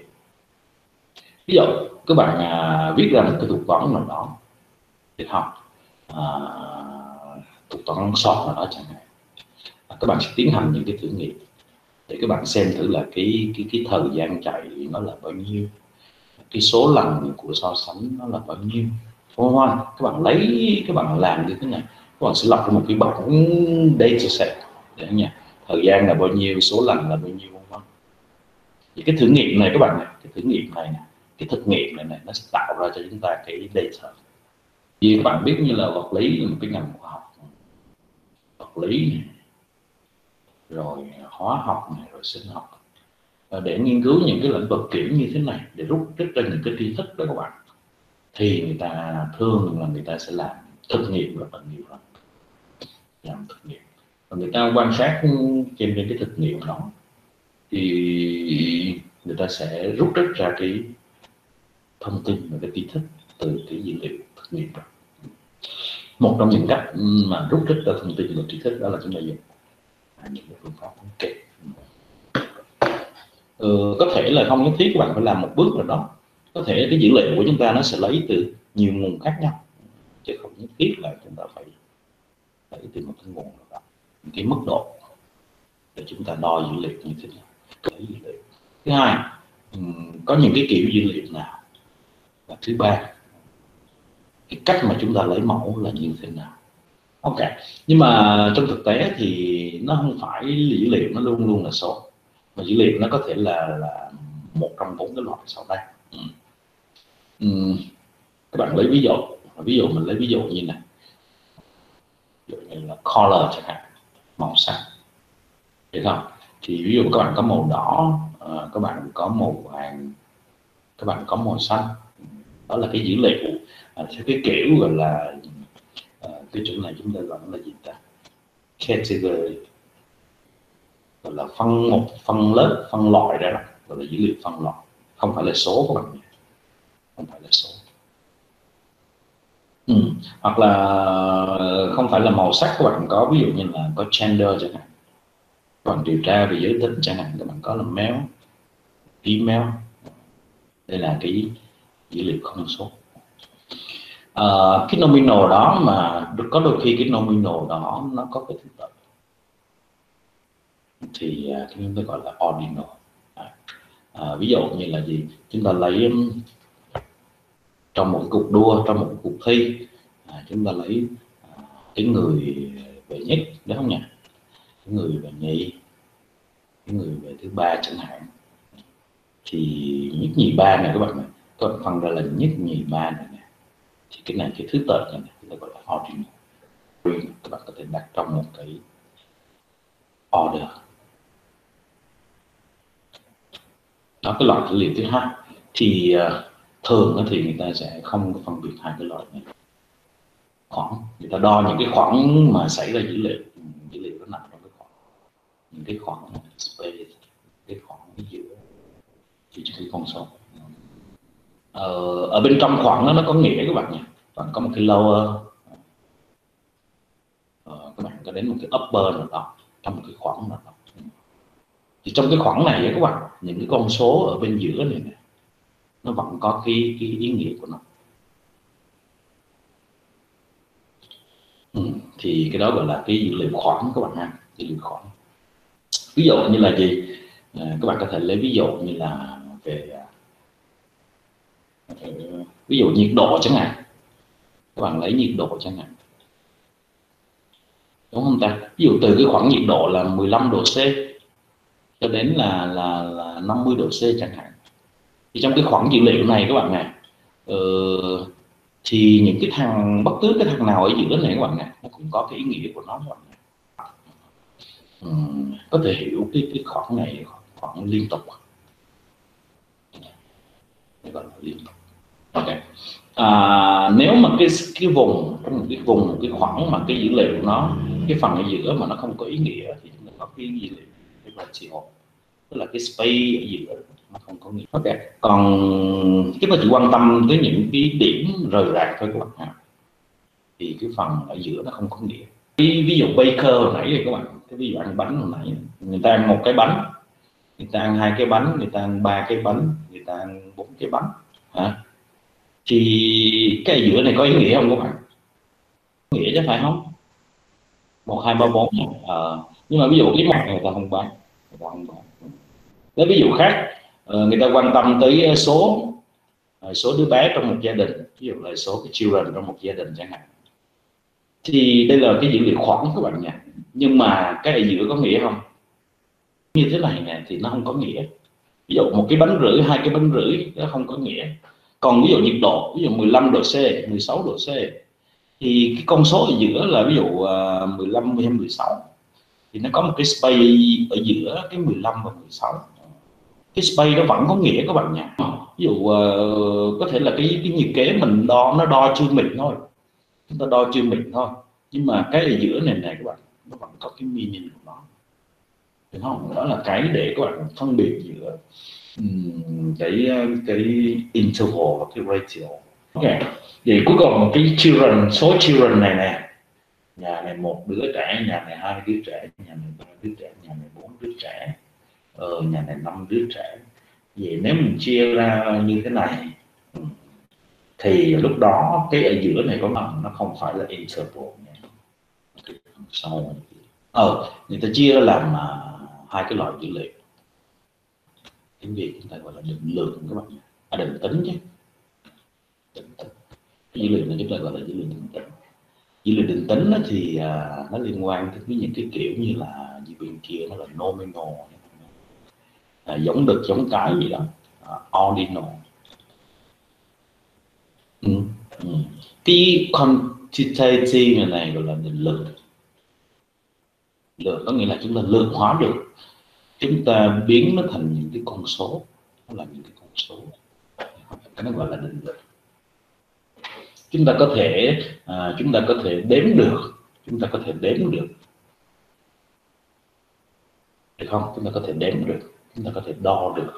Ví dụ các bạn à, viết ra một cái thuật toán nào đó để học, à, thuật toán sort nào đó chẳng hạn, các bạn sẽ tiến hành những cái thử nghiệm để các bạn xem thử là cái cái cái thời gian chạy nó là bao nhiêu, cái số lần của so sánh nó là bao nhiêu. Hoa các bạn lấy, các bạn làm như thế này, các bạn sẽ lập ra một cái bảng data set để nha, thời gian là bao nhiêu, số lần là bao nhiêu, vân vân. Thì cái thử nghiệm này các bạn này, cái thử nghiệm này, này cái thực nghiệm này, này nó sẽ tạo ra cho chúng ta cái data. Vì các bạn biết như là vật lý là một cái ngành khoa học, vật lý này, rồi hóa học này, rồi sinh học, và để nghiên cứu những cái lĩnh vực kiểu như thế này, để rút rút ra những cái tri thức đó các bạn, thì người ta thường là người ta sẽ làm thực nghiệm rất là nhiều lần, làm thực nghiệm và người ta quan sát trên cái thực nghiệm đó thì người ta sẽ rút rút ra cái thông tin và cái tri thức từ cái dữ liệu thực nghiệm đó. Một trong những cách mà rút rút ra thông tin và tri thức đó là chúng ta dùng những cái phương pháp thống kê. Ừ, có thể là không nhất thiết các bạn phải làm một bước nào đó, có thể cái dữ liệu của chúng ta nó sẽ lấy từ nhiều nguồn khác nhau, chứ không nhất thiết là chúng ta phải lấy từ một cái nguồn nào đó. Cái mức độ để chúng ta đo dữ liệu như thế nào, lấy dữ liệu. Thứ hai, có những cái kiểu dữ liệu nào. Và thứ ba, cái cách mà chúng ta lấy mẫu là như thế nào. Ok, nhưng mà trong thực tế thì nó không phải dữ liệu nó luôn luôn là số, mà dữ liệu nó có thể là là một trong bốn cái loại sau đây. Ừ. Ừ. Các bạn lấy ví dụ, ví dụ mình lấy ví dụ như này, ví dụ như là color chẳng hạn, màu sắc, được không? Thì ví dụ các bạn có màu đỏ, các bạn có màu vàng, các bạn có màu xanh, đó là cái dữ liệu à, theo cái kiểu gọi là à, cái chỗ này chúng ta gọi là gì ta, category, gọi là phân một phân lớp phân loại ra đó, gọi là dữ liệu phân loại, không phải là số các bạn, không phải là số. Ừ. Hoặc là không phải là màu sắc, các bạn có ví dụ như là có gender chẳng hạn, các bạn điều tra về giới tính chẳng hạn, các bạn có là male, female, đây là cái dữ liệu không số. À, cái nominal đó mà có đôi khi cái nominal đó nó có cái thứ tự thì cái chúng ta gọi là ordinal. À, à, ví dụ như là gì, chúng ta lấy trong một cuộc đua, trong một cuộc thi, à, chúng ta lấy à, cái người về nhất, đúng không nhỉ, cái người về nhì, cái người về thứ ba chẳng hạn, thì nhất nhì ba này các bạn này, các bạn phân ra là nhất nhì ba này nè, thì cái này cái thứ tự này, này chúng ta gọi là ordinal. Các bạn có thể đặt trong một cái order. Đó, cái loại dữ liệu thứ hai thì uh, thường thì người ta sẽ không có phân biệt hai cái loại này. Khoảng người ta đo những cái khoảng mà xảy ra dữ liệu, dữ liệu nó nằm trong cái khoảng, những cái khoảng space, cái khoảng ở giữa thì chỉ cái con số. Ờ, ở bên trong khoảng đó nó có nghĩa các bạn nhỉ, bạn có một cái lower, ờ, các bạn có đến một cái upper nào đó trong một cái khoảng nào đó. Thì trong cái khoảng này các bạn, những cái con số ở bên giữa này nè, nó vẫn có cái, cái ý nghĩa của nó. Ừ, thì cái đó gọi là cái dữ liệu khoảng các bạn ha, dữ liệu khoảng. Ví dụ như là gì, à, các bạn có thể lấy ví dụ như là về uh, ví dụ nhiệt độ chẳng hạn, các bạn lấy nhiệt độ chẳng hạn, đúng không ta? Ví dụ từ cái khoảng nhiệt độ là mười lăm độ C cho đến là là là năm mươi độ C chẳng hạn, thì trong cái khoảng dữ liệu này các bạn này, uh, thì những cái thằng, bất cứ cái thằng nào ở giữa này các bạn này, nó cũng có cái ý nghĩa của nó các bạn này. Ừ, có thể hiểu cái cái khoảng này khoảng liên tục, gọi là liên tục. Okay. À, nếu mà cái cái vùng trong một cái vùng một cái khoảng mà cái dữ liệu nó, cái phần ở giữa mà nó không có ý nghĩa thì chúng ta có cái dữ liệu cái ratio, tức là cái space ở giữa nó không có nghĩa. Ok, còn chúng ta chỉ quan tâm tới những cái điểm rời rạc thôi các bạn ha, thì cái phần ở giữa nó không có nghĩa. Ví, ví dụ baker hồi nãy thì các bạn, cái ví dụ ăn bánh hồi nãy, người ta ăn một cái bánh, người ta ăn hai cái bánh, người ta ăn ba cái bánh, người ta ăn bốn cái bánh hả, thì cái giữa này có ý nghĩa không các bạn? Nghĩa chứ phải không? Một hai ba bốn, ờ, nhưng mà ví dụ cái mặt người ta không bán, người ta không bán. Lấy ví dụ khác, người ta quan tâm tới số số đứa bé trong một gia đình, ví dụ là số cái children trong một gia đình chẳng hạn, thì đây là cái dữ liệu khoảng các bạn nha, nhưng mà cái ở giữa có nghĩa không? Như thế này nè thì nó không có nghĩa. Ví dụ một cái bánh rưỡi, hai cái bánh rưỡi nó không có nghĩa. Còn ví dụ nhiệt độ, ví dụ mười lăm độ C, mười sáu độ C, thì cái con số ở giữa là ví dụ uh, mười lăm hay mười sáu, thì nó có một cái space ở giữa cái mười lăm và mười sáu. Cái space đó vẫn có nghĩa các bạn nha. Ví dụ uh, có thể là cái cái nhiệt kế mình đo nó đo chưa mịn thôi, chúng ta đo chưa mịn thôi, nhưng mà cái ở giữa này này các bạn, nó vẫn có cái meaning của nó, đúng không? Đó là cái để các bạn phân biệt giữa um, cái cái interval và cái ratio. Ok, vậy cuối cùng cái children, số children này nè, nhà này một đứa trẻ, nhà này hai đứa trẻ, nhà này ba đứa trẻ, nhà này bốn đứa trẻ, ờ, nhà này năm đứa trẻ. Vậy nếu mình chia ra như thế này thì lúc đó cái ở giữa này có mặt nó không phải là interval nha. Sau ờ người ta chia ra làm uh, hai cái loại dữ liệu, tiếng Việt chúng ta gọi là định lượng các bạn, à, định tính chứ, định tính. Cái dữ liệu này chúng ta gọi là dữ liệu định tính. Dữ liệu định tính thì uh, nó liên quan đến những cái kiểu như là gì bên kia nó là nominal, à, giống đực giống cái gì đó, uh, ordinal. Ừ. Ừ. Cái quantitative này gọi là định lượng. Lượng có nghĩa là chúng ta lượng hóa được, chúng ta biến nó thành những cái con số, nó là những cái con số, cái nó gọi là định lượng. chúng ta có thể à, chúng ta có thể đếm được, chúng ta có thể đếm được được không? Chúng ta có thể đếm được, chúng ta có thể đo được,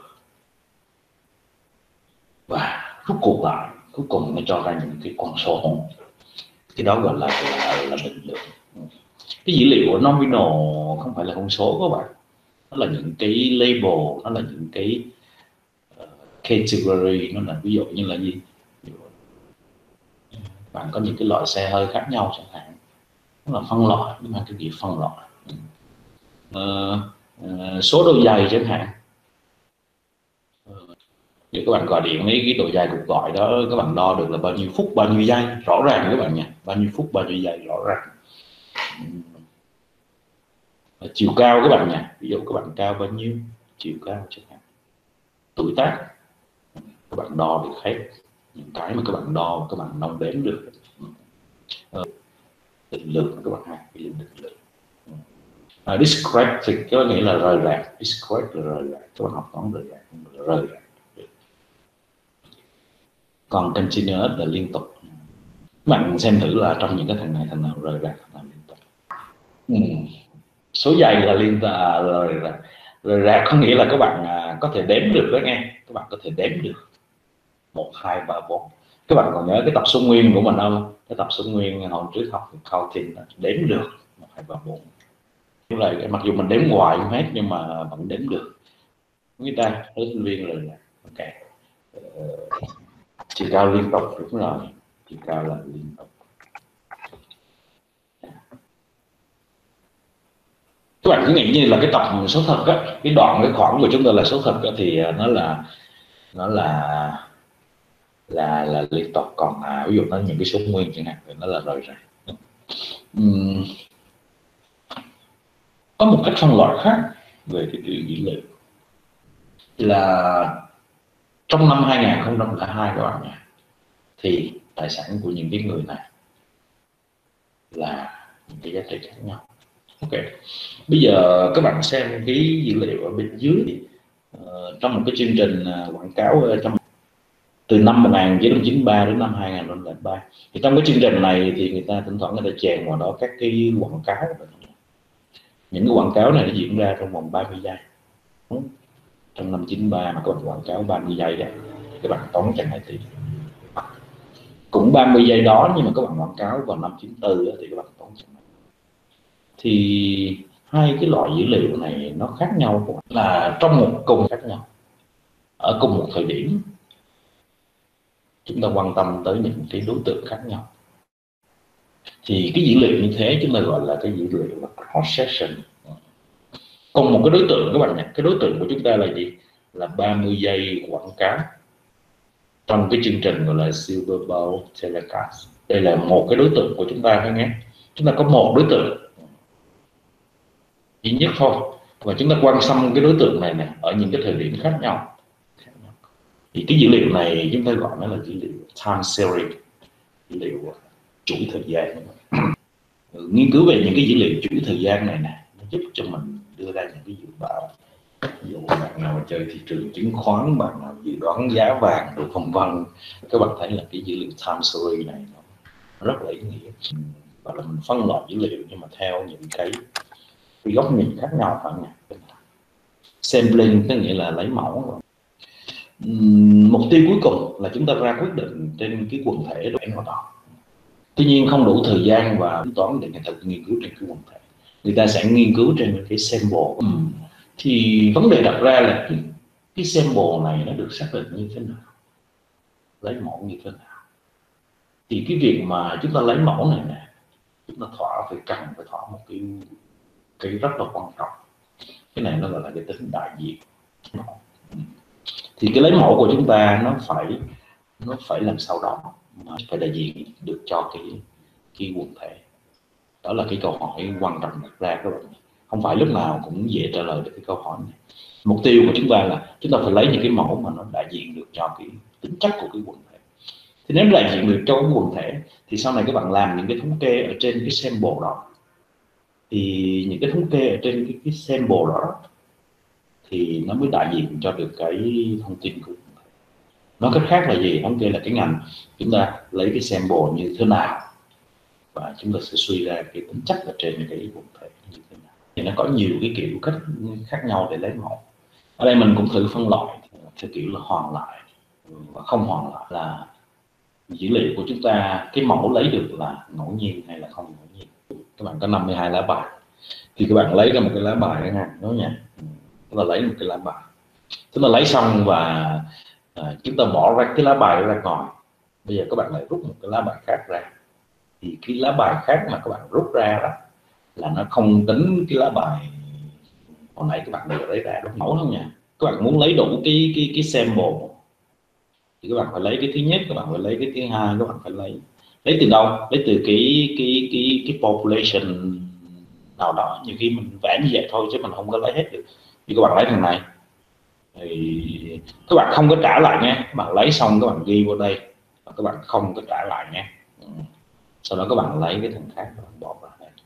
và rút cuộc lại cuối cùng nó cho ra những cái con số. Cái đó gọi là là, là định lượng. Cái dữ liệu của nominal không phải là con số các bạn, nó là những cái label, nó là những cái uh, category, nó là ví dụ như là gì, bạn có những cái loại xe hơi khác nhau chẳng hạn, nó là phân loại, nó mang cái gì phân loại. Uh, uh, số đôi giày chẳng hạn, nếu các bạn gọi điện lấy cái độ dài cuộc gọi đó, các bạn đo được là bao nhiêu phút bao nhiêu giây, rõ ràng các bạn nha, bao nhiêu phút bao nhiêu giây rõ ràng. Chiều cao các bạn nha, ví dụ các bạn cao bao nhiêu, chiều cao chẳng hạn, tuổi tác, các bạn đo được hết những cái mà các bạn đo các bạn đong đếm được. Định lượng các bạn ha, cái định lượng. Uh, discrete thì có nghĩa là rời rạc, discrete là rời rạc, các bạn học toán rời rạc, rời rạc. Còn continuous là liên tục. Các bạn xem thử là trong những cái thằng này thằng nào rời rạc, thằng nào liên tục. Ừ. Số giày là liên tục à, rời rạc. Rời rạc có nghĩa là các bạn à, có thể đếm được đó nghe, các bạn có thể đếm được một, hai, ba, bốn. Các bạn còn nhớ cái tập số nguyên của mình không? Cái tập số nguyên hồi trước học counting đếm được một, hai, ba, bốn. Là mặc dù mình đếm hoài không hết nhưng mà vẫn đếm được. Người ta với sinh viên rồi là ok. Uh, chiều cao liên tục, đúng rồi, chiều cao là liên tục. Các bạn cứ nghĩ như là cái tập số thật á, cái đoạn cái khoảng của chúng ta là số thật á, thì nó là nó là là là liên tục, còn à, ví dụ nó những cái số nguyên chẳng hạn thì nó là rời rạc. Uhm. Có một cách phân loại khác về cái dữ liệu là trong năm hai nghìn không trăm lẻ hai các bạn nhé, thì tài sản của những cái người này là những cái giá trị khác nhau. Ok, bây giờ các bạn xem cái dữ liệu ở bên dưới thì, uh, trong một cái chương trình uh, quảng cáo uh, trong từ năm một nghìn chín trăm chín mươi ba đến năm hai nghìn không trăm lẻ ba, thì trong cái chương trình này thì người ta thỉnh thoảng người ta chèn vào đó các cái quảng cáo. Những cái quảng cáo này nó diễn ra trong vòng ba mươi giây. Trong năm chín mươi ba mà các bạn quảng cáo ba mươi giây đấy, các bạn tốn chẳng hạn thì cũng ba mươi giây đó, nhưng mà các bạn quảng cáo vào năm chín mươi tư thì các bạn tốn chẳng hạn. Thì hai cái loại dữ liệu này nó khác nhau là trong một cùng khác nhau, ở cùng một thời điểm chúng ta quan tâm tới những cái đối tượng khác nhau. Thì cái dữ liệu như thế chúng ta gọi là cái dữ liệu là cross section. Cùng một cái đối tượng các bạn nhé, cái đối tượng của chúng ta là gì? Là ba mươi giây quảng cáo trong cái chương trình gọi là Super Bowl Telecast. Đây là một cái đối tượng của chúng ta thôi nhé. Chúng ta có một đối tượng duy nhất thôi, và chúng ta quan tâm cái đối tượng này nè ở những cái thời điểm khác nhau. Thì cái dữ liệu này chúng ta gọi nó là dữ liệu time series, dữ liệu chuỗi thời gian. Nghiên cứu về những cái dữ liệu chuỗi thời gian này nè, nó giúp cho mình đưa ra những cái dự báo. Ví dụ bạn nào chơi thị trường chứng khoán, bạn nào dự đoán giá vàng rồi vân vân, các bạn thấy là cái dữ liệu time series này nó rất là ý nghĩa. Và là mình phân loại dữ liệu nhưng mà theo những cái, cái góc nhìn khác nhau phải không nhỉ? Sampling có nghĩa là lấy mẫu. Mục tiêu cuối cùng là chúng ta ra quyết định trên cái quần thể độ nào đó. Tuy nhiên không đủ thời gian và tính toán để người ta nghiên cứu trên cái quần thể, người ta sẽ nghiên cứu trên cái sample. Ừ. Thì vấn đề đặt ra là cái, cái sample này nó được xác định như thế nào, lấy mẫu như thế nào. Thì cái việc mà chúng ta lấy mẫu này nè, chúng ta thỏa phải cần phải thỏa một cái cái rất là quan trọng. Cái này nó gọi là cái tính đại diện. Thì cái lấy mẫu của chúng ta nó phải nó phải làm sao đó mà phải đại diện được cho cái cái quần thể. Đó là cái câu hỏi quan trọng đặt ra các bạn. Không phải lúc nào cũng dễ trả lời được cái câu hỏi này. Mục tiêu của chúng ta là chúng ta phải lấy những cái mẫu mà nó đại diện được cho cái tính chất của cái quần thể. Thì nếu đại diện được cho cái quần thể thì sau này các bạn làm những cái thống kê ở trên cái sample đó, thì những cái thống kê ở trên cái, cái sample đó thì nó mới đại diện cho được cái thông tin của quần thể. Nói cách khác là gì? Thống kê là cái ngành chúng ta lấy cái sample như thế nào và chúng ta sẽ suy ra cái tính chất ở trên cái quần thể như thế nào. Thì nó có nhiều cái kiểu cách khác nhau để lấy mẫu. Ở đây mình cũng thử phân loại theo kiểu là hoàn lại và không hoàn lại, là dữ liệu của chúng ta, cái mẫu lấy được là ngẫu nhiên hay là không ngẫu nhiên. Các bạn có năm mươi hai lá bài thì các bạn lấy ra một cái lá bài đó nha, đó nha, tức là lấy một cái lá bài, tức là lấy xong và à, chúng ta bỏ ra cái lá bài ra ngoài. Bây giờ các bạn lại rút một cái lá bài khác ra, thì cái lá bài khác mà các bạn rút ra đó là nó không tính cái lá bài hồi nãy các bạn đều lấy ra, đúng mẫu không nha. Các bạn muốn lấy đủ cái cái cái sample thì các bạn phải lấy cái thứ nhất, các bạn phải lấy cái thứ hai, các bạn phải lấy lấy từ đâu? Lấy từ cái cái cái cái population nào đó. Nhiều khi mình vẽ như vậy thôi chứ mình không có lấy hết được. Thì các bạn lấy thằng này thì các bạn không có trả lại nha, các bạn lấy xong các bạn ghi vào đây và các bạn không có trả lại nha. Sau đó các bạn lấy cái thằng khác các bạn bỏ vào đây.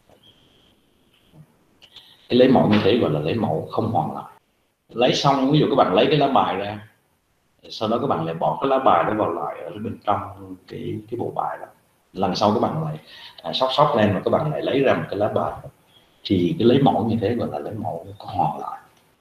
Cái lấy mẫu như thế gọi là lấy mẫu không hoàn lại. Lấy xong ví dụ các bạn lấy cái lá bài ra, sau đó các bạn lại bỏ cái lá bài đó vào lại ở bên trong cái cái bộ bài đó. Lần sau các bạn lại à, sóc sóc lên và các bạn lại lấy ra một cái lá bài đó. Thì cái lấy mẫu như thế gọi là lấy mẫu có hoàn lại.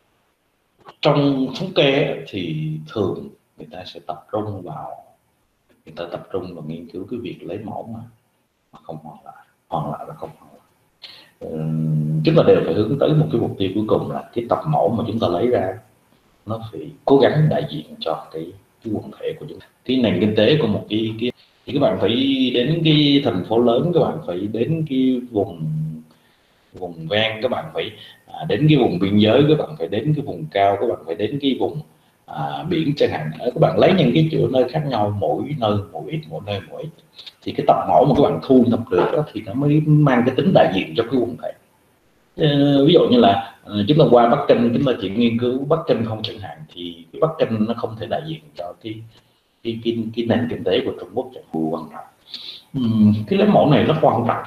Trong thống kê thì thường người ta sẽ tập trung vào người ta tập trung vào nghiên cứu cái việc lấy mẫu mà, mà không hoàn lại, hoàn lại và không hoàn lại. Ừ, chúng ta đều phải hướng tới một cái mục tiêu cuối cùng là cái tập mẫu mà chúng ta lấy ra nó phải cố gắng đại diện cho cái cái quần thể của chúng ta, cái nền kinh tế của một cái, cái thì các bạn phải đến cái thành phố lớn, các bạn phải đến cái vùng vùng ven, các bạn phải à, đến cái vùng biên giới, các bạn phải đến cái vùng cao, các bạn phải đến cái vùng à, biển chẳng hạn. Các bạn lấy những cái chỗ nơi khác nhau, mỗi nơi mỗi ít, mỗi nơi mỗi ít, thì cái tập mẫu mà các bạn thu thập được đó, thì nó mới mang cái tính đại diện cho cái quần thể. Uh, ví dụ như là uh, chúng ta qua Bắc Kinh, chúng ta chỉ nghiên cứu Bắc Kinh không chẳng hạn, thì cái Bắc Kinh nó không thể đại diện cho cái cái cái, cái nền kinh tế của Trung Quốc chẳng hạn. Quan trọng um, cái lấy mẫu này rất quan trọng,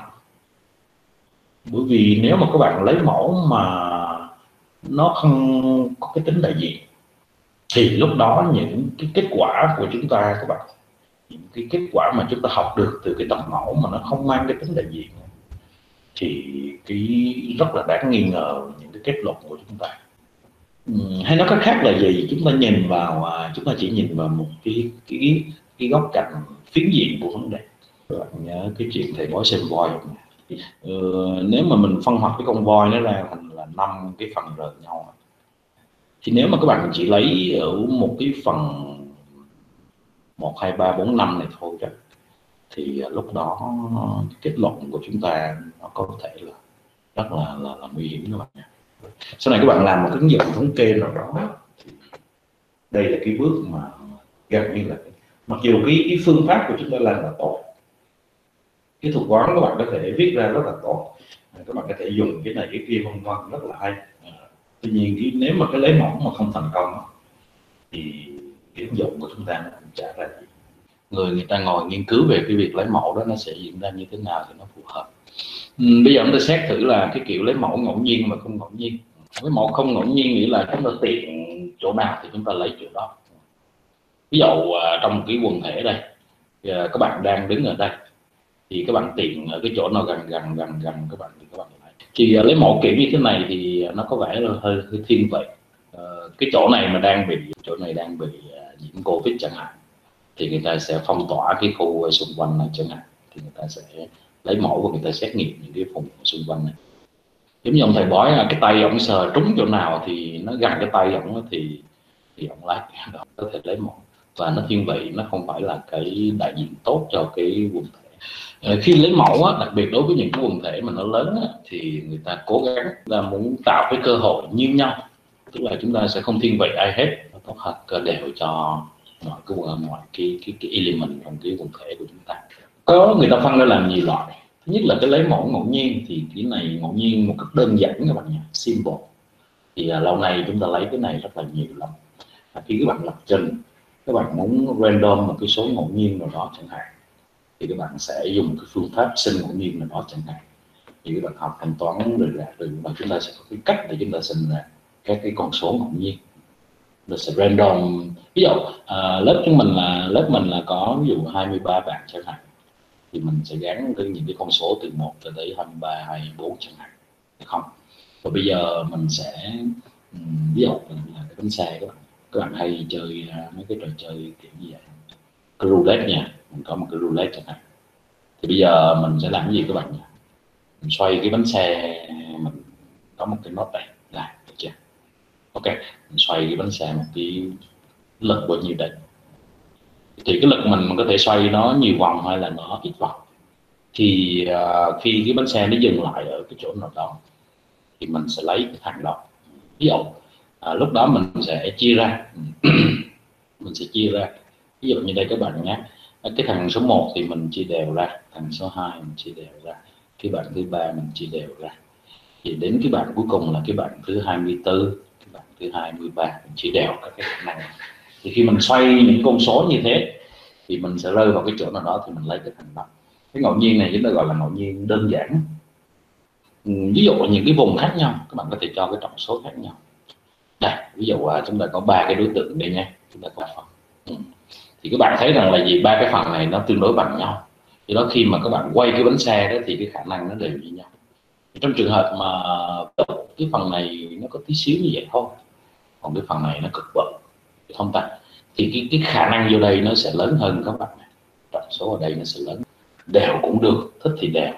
bởi vì nếu mà các bạn lấy mẫu mà nó không có cái tính đại diện thì lúc đó những cái kết quả của chúng ta, các bạn, những cái kết quả mà chúng ta học được từ cái tập mẫu mà nó không mang cái tính đại diện thì cái rất là đáng nghi ngờ những cái kết luận của chúng ta. Uhm, hay nói cách khác là gì? Chúng ta nhìn vào, chúng ta chỉ nhìn vào một cái cái cái góc cạnh phiến diện của vấn đề. Các bạn nhớ cái chuyện thầy bói xem voi không? Ừ, nếu mà mình phân hoạt cái con voi nó ra thành là năm cái phần rời nhau, thì nếu mà các bạn chỉ lấy ở một cái phần một hai ba bốn năm này thôi đó, thì lúc đó kết luận của chúng ta nó có thể là rất là là, là nguy hiểm các bạn nha. Sau này các bạn làm một cái ứng dụng thống kê nào đó, thì đây là cái bước mà gần như là, mặc dù cái, cái phương pháp của chúng ta làm là tốt, cái thuật toán các bạn có thể viết ra rất là tốt, các bạn có thể dùng cái này cái kia vân vân rất là hay. Tuy nhiên cái, nếu mà cái lấy mẫu mà không thành công thì cái ứng dụng của chúng ta nó cũng chả ra gì. Người người ta ngồi nghiên cứu về cái việc lấy mẫu đó nó sẽ diễn ra như thế nào thì nó phù hợp. Ừ, bây giờ chúng ta xét thử là cái kiểu lấy mẫu ngẫu nhiên mà không ngẫu nhiên. Lấy mẫu không ngẫu nhiên nghĩa là chúng ta tiện chỗ nào thì chúng ta lấy chỗ đó. Ví dụ trong cái quần thể đây, các bạn đang đứng ở đây thì các bạn tiện ở cái chỗ nào gần gần gần gần các bạn thì các bạn lấy. Thì lấy mẫu kiểu như thế này thì nó có vẻ là hơi, hơi thiên vị. Cái chỗ này mà đang bị chỗ này đang bị nhiễm Covid chẳng hạn, thì người ta sẽ phong tỏa cái khu xung quanh này chẳng hạn, thì người ta sẽ lấy mẫu và người ta xét nghiệm những cái vùng xung quanh này. Giống như ông thầy bói, cái tay ông sờ trúng chỗ nào thì nó gần cái tay ông thì thì ông lấy, có thể lấy mẫu. Và nó thiên vị, nó không phải là cái đại diện tốt cho cái quần thể. Khi lấy mẫu á, đặc biệt đối với những cái quần thể mà nó lớn á, thì người ta cố gắng là muốn tạo cái cơ hội như nhau, tức là chúng ta sẽ không thiên vị ai hết, nó tốt hợp cơ đều cho mọi cái mọi cái cái, cái element trong cái quần thể của chúng ta. Có người ta phân ra làm nhiều loại. Thứ nhất là cái lấy mẫu ngẫu nhiên, thì cái này ngẫu nhiên một cách đơn giản các bạn nhé, simple. Thì à, lâu nay chúng ta lấy cái này rất là nhiều lắm. À, khi các bạn lập trình, các bạn muốn random một cái số ngẫu nhiên nào đó chẳng hạn, thì các bạn sẽ dùng cái phương pháp sinh ngẫu nhiên nào đó chẳng hạn. Thì các bạn học thanh toán rồi là rồi mà chúng ta sẽ có cái cách để chúng ta sinh ra các cái con số ngẫu nhiên. nó sẽ random. Ví dụ à, lớp chúng mình là lớp mình là có ví dụ hai mươi ba bạn chẳng hạn, thì mình sẽ gắn với những cái con số từ một cho tới hai mươi ba, hai mươi bốn chẳng hạn, được không? Và bây giờ mình sẽ ví dụ là cái bánh xe, các bạn các bạn hay chơi mấy cái trò chơi kiểu như vậy, cái roulette nha, mình có một cái roulette chẳng hạn. Thì bây giờ mình sẽ làm cái gì các bạn nhỉ? Mình xoay cái bánh xe, mình có một cái nốt này là được chưa? Ok, mình xoay cái bánh xe một cái lực bao nhiêu đấy, thì cái lực mình, mình có thể xoay nó nhiều vòng hay là nó ít vòng. Thì uh, khi cái bánh xe nó dừng lại ở cái chỗ nào đó thì mình sẽ lấy cái thằng đó. Ví dụ à, lúc đó mình sẽ chia ra mình sẽ chia ra ví dụ như đây các bạn nhé, cái thằng số một thì mình chia đều ra, thằng số hai mình chia đều ra, cái bạn thứ ba mình chia đều ra, thì đến cái bạn cuối cùng là cái bạn thứ hai mươi tư, cái bạn thứ hai mươi ba mình chia đều các cái khả năng. Thì khi mình xoay những con số như thế thì mình sẽ rơi vào cái chỗ nào đó thì mình lấy cái thằng đó. Cái ngẫu nhiên này chúng ta gọi là ngẫu nhiên đơn giản. Ví dụ ở những cái vùng khác nhau các bạn có thể cho cái tổng số khác nhau. Đây ví dụ chúng ta có ba cái đối tượng đây nha, chúng ta có phần ừ. Thì các bạn thấy rằng là gì, ba cái phần này nó tương đối bằng nhau, thì đó khi mà các bạn quay cái bánh xe đó thì cái khả năng nó đều như nhau. Trong trường hợp mà cái phần này nó có tí xíu như vậy thôi, còn cái phần này nó cực bự thông tạch, thì cái, cái khả năng vô đây nó sẽ lớn hơn các bạn. Tổng số ở đây nó sẽ lớn. Đều cũng được, thích thì đều,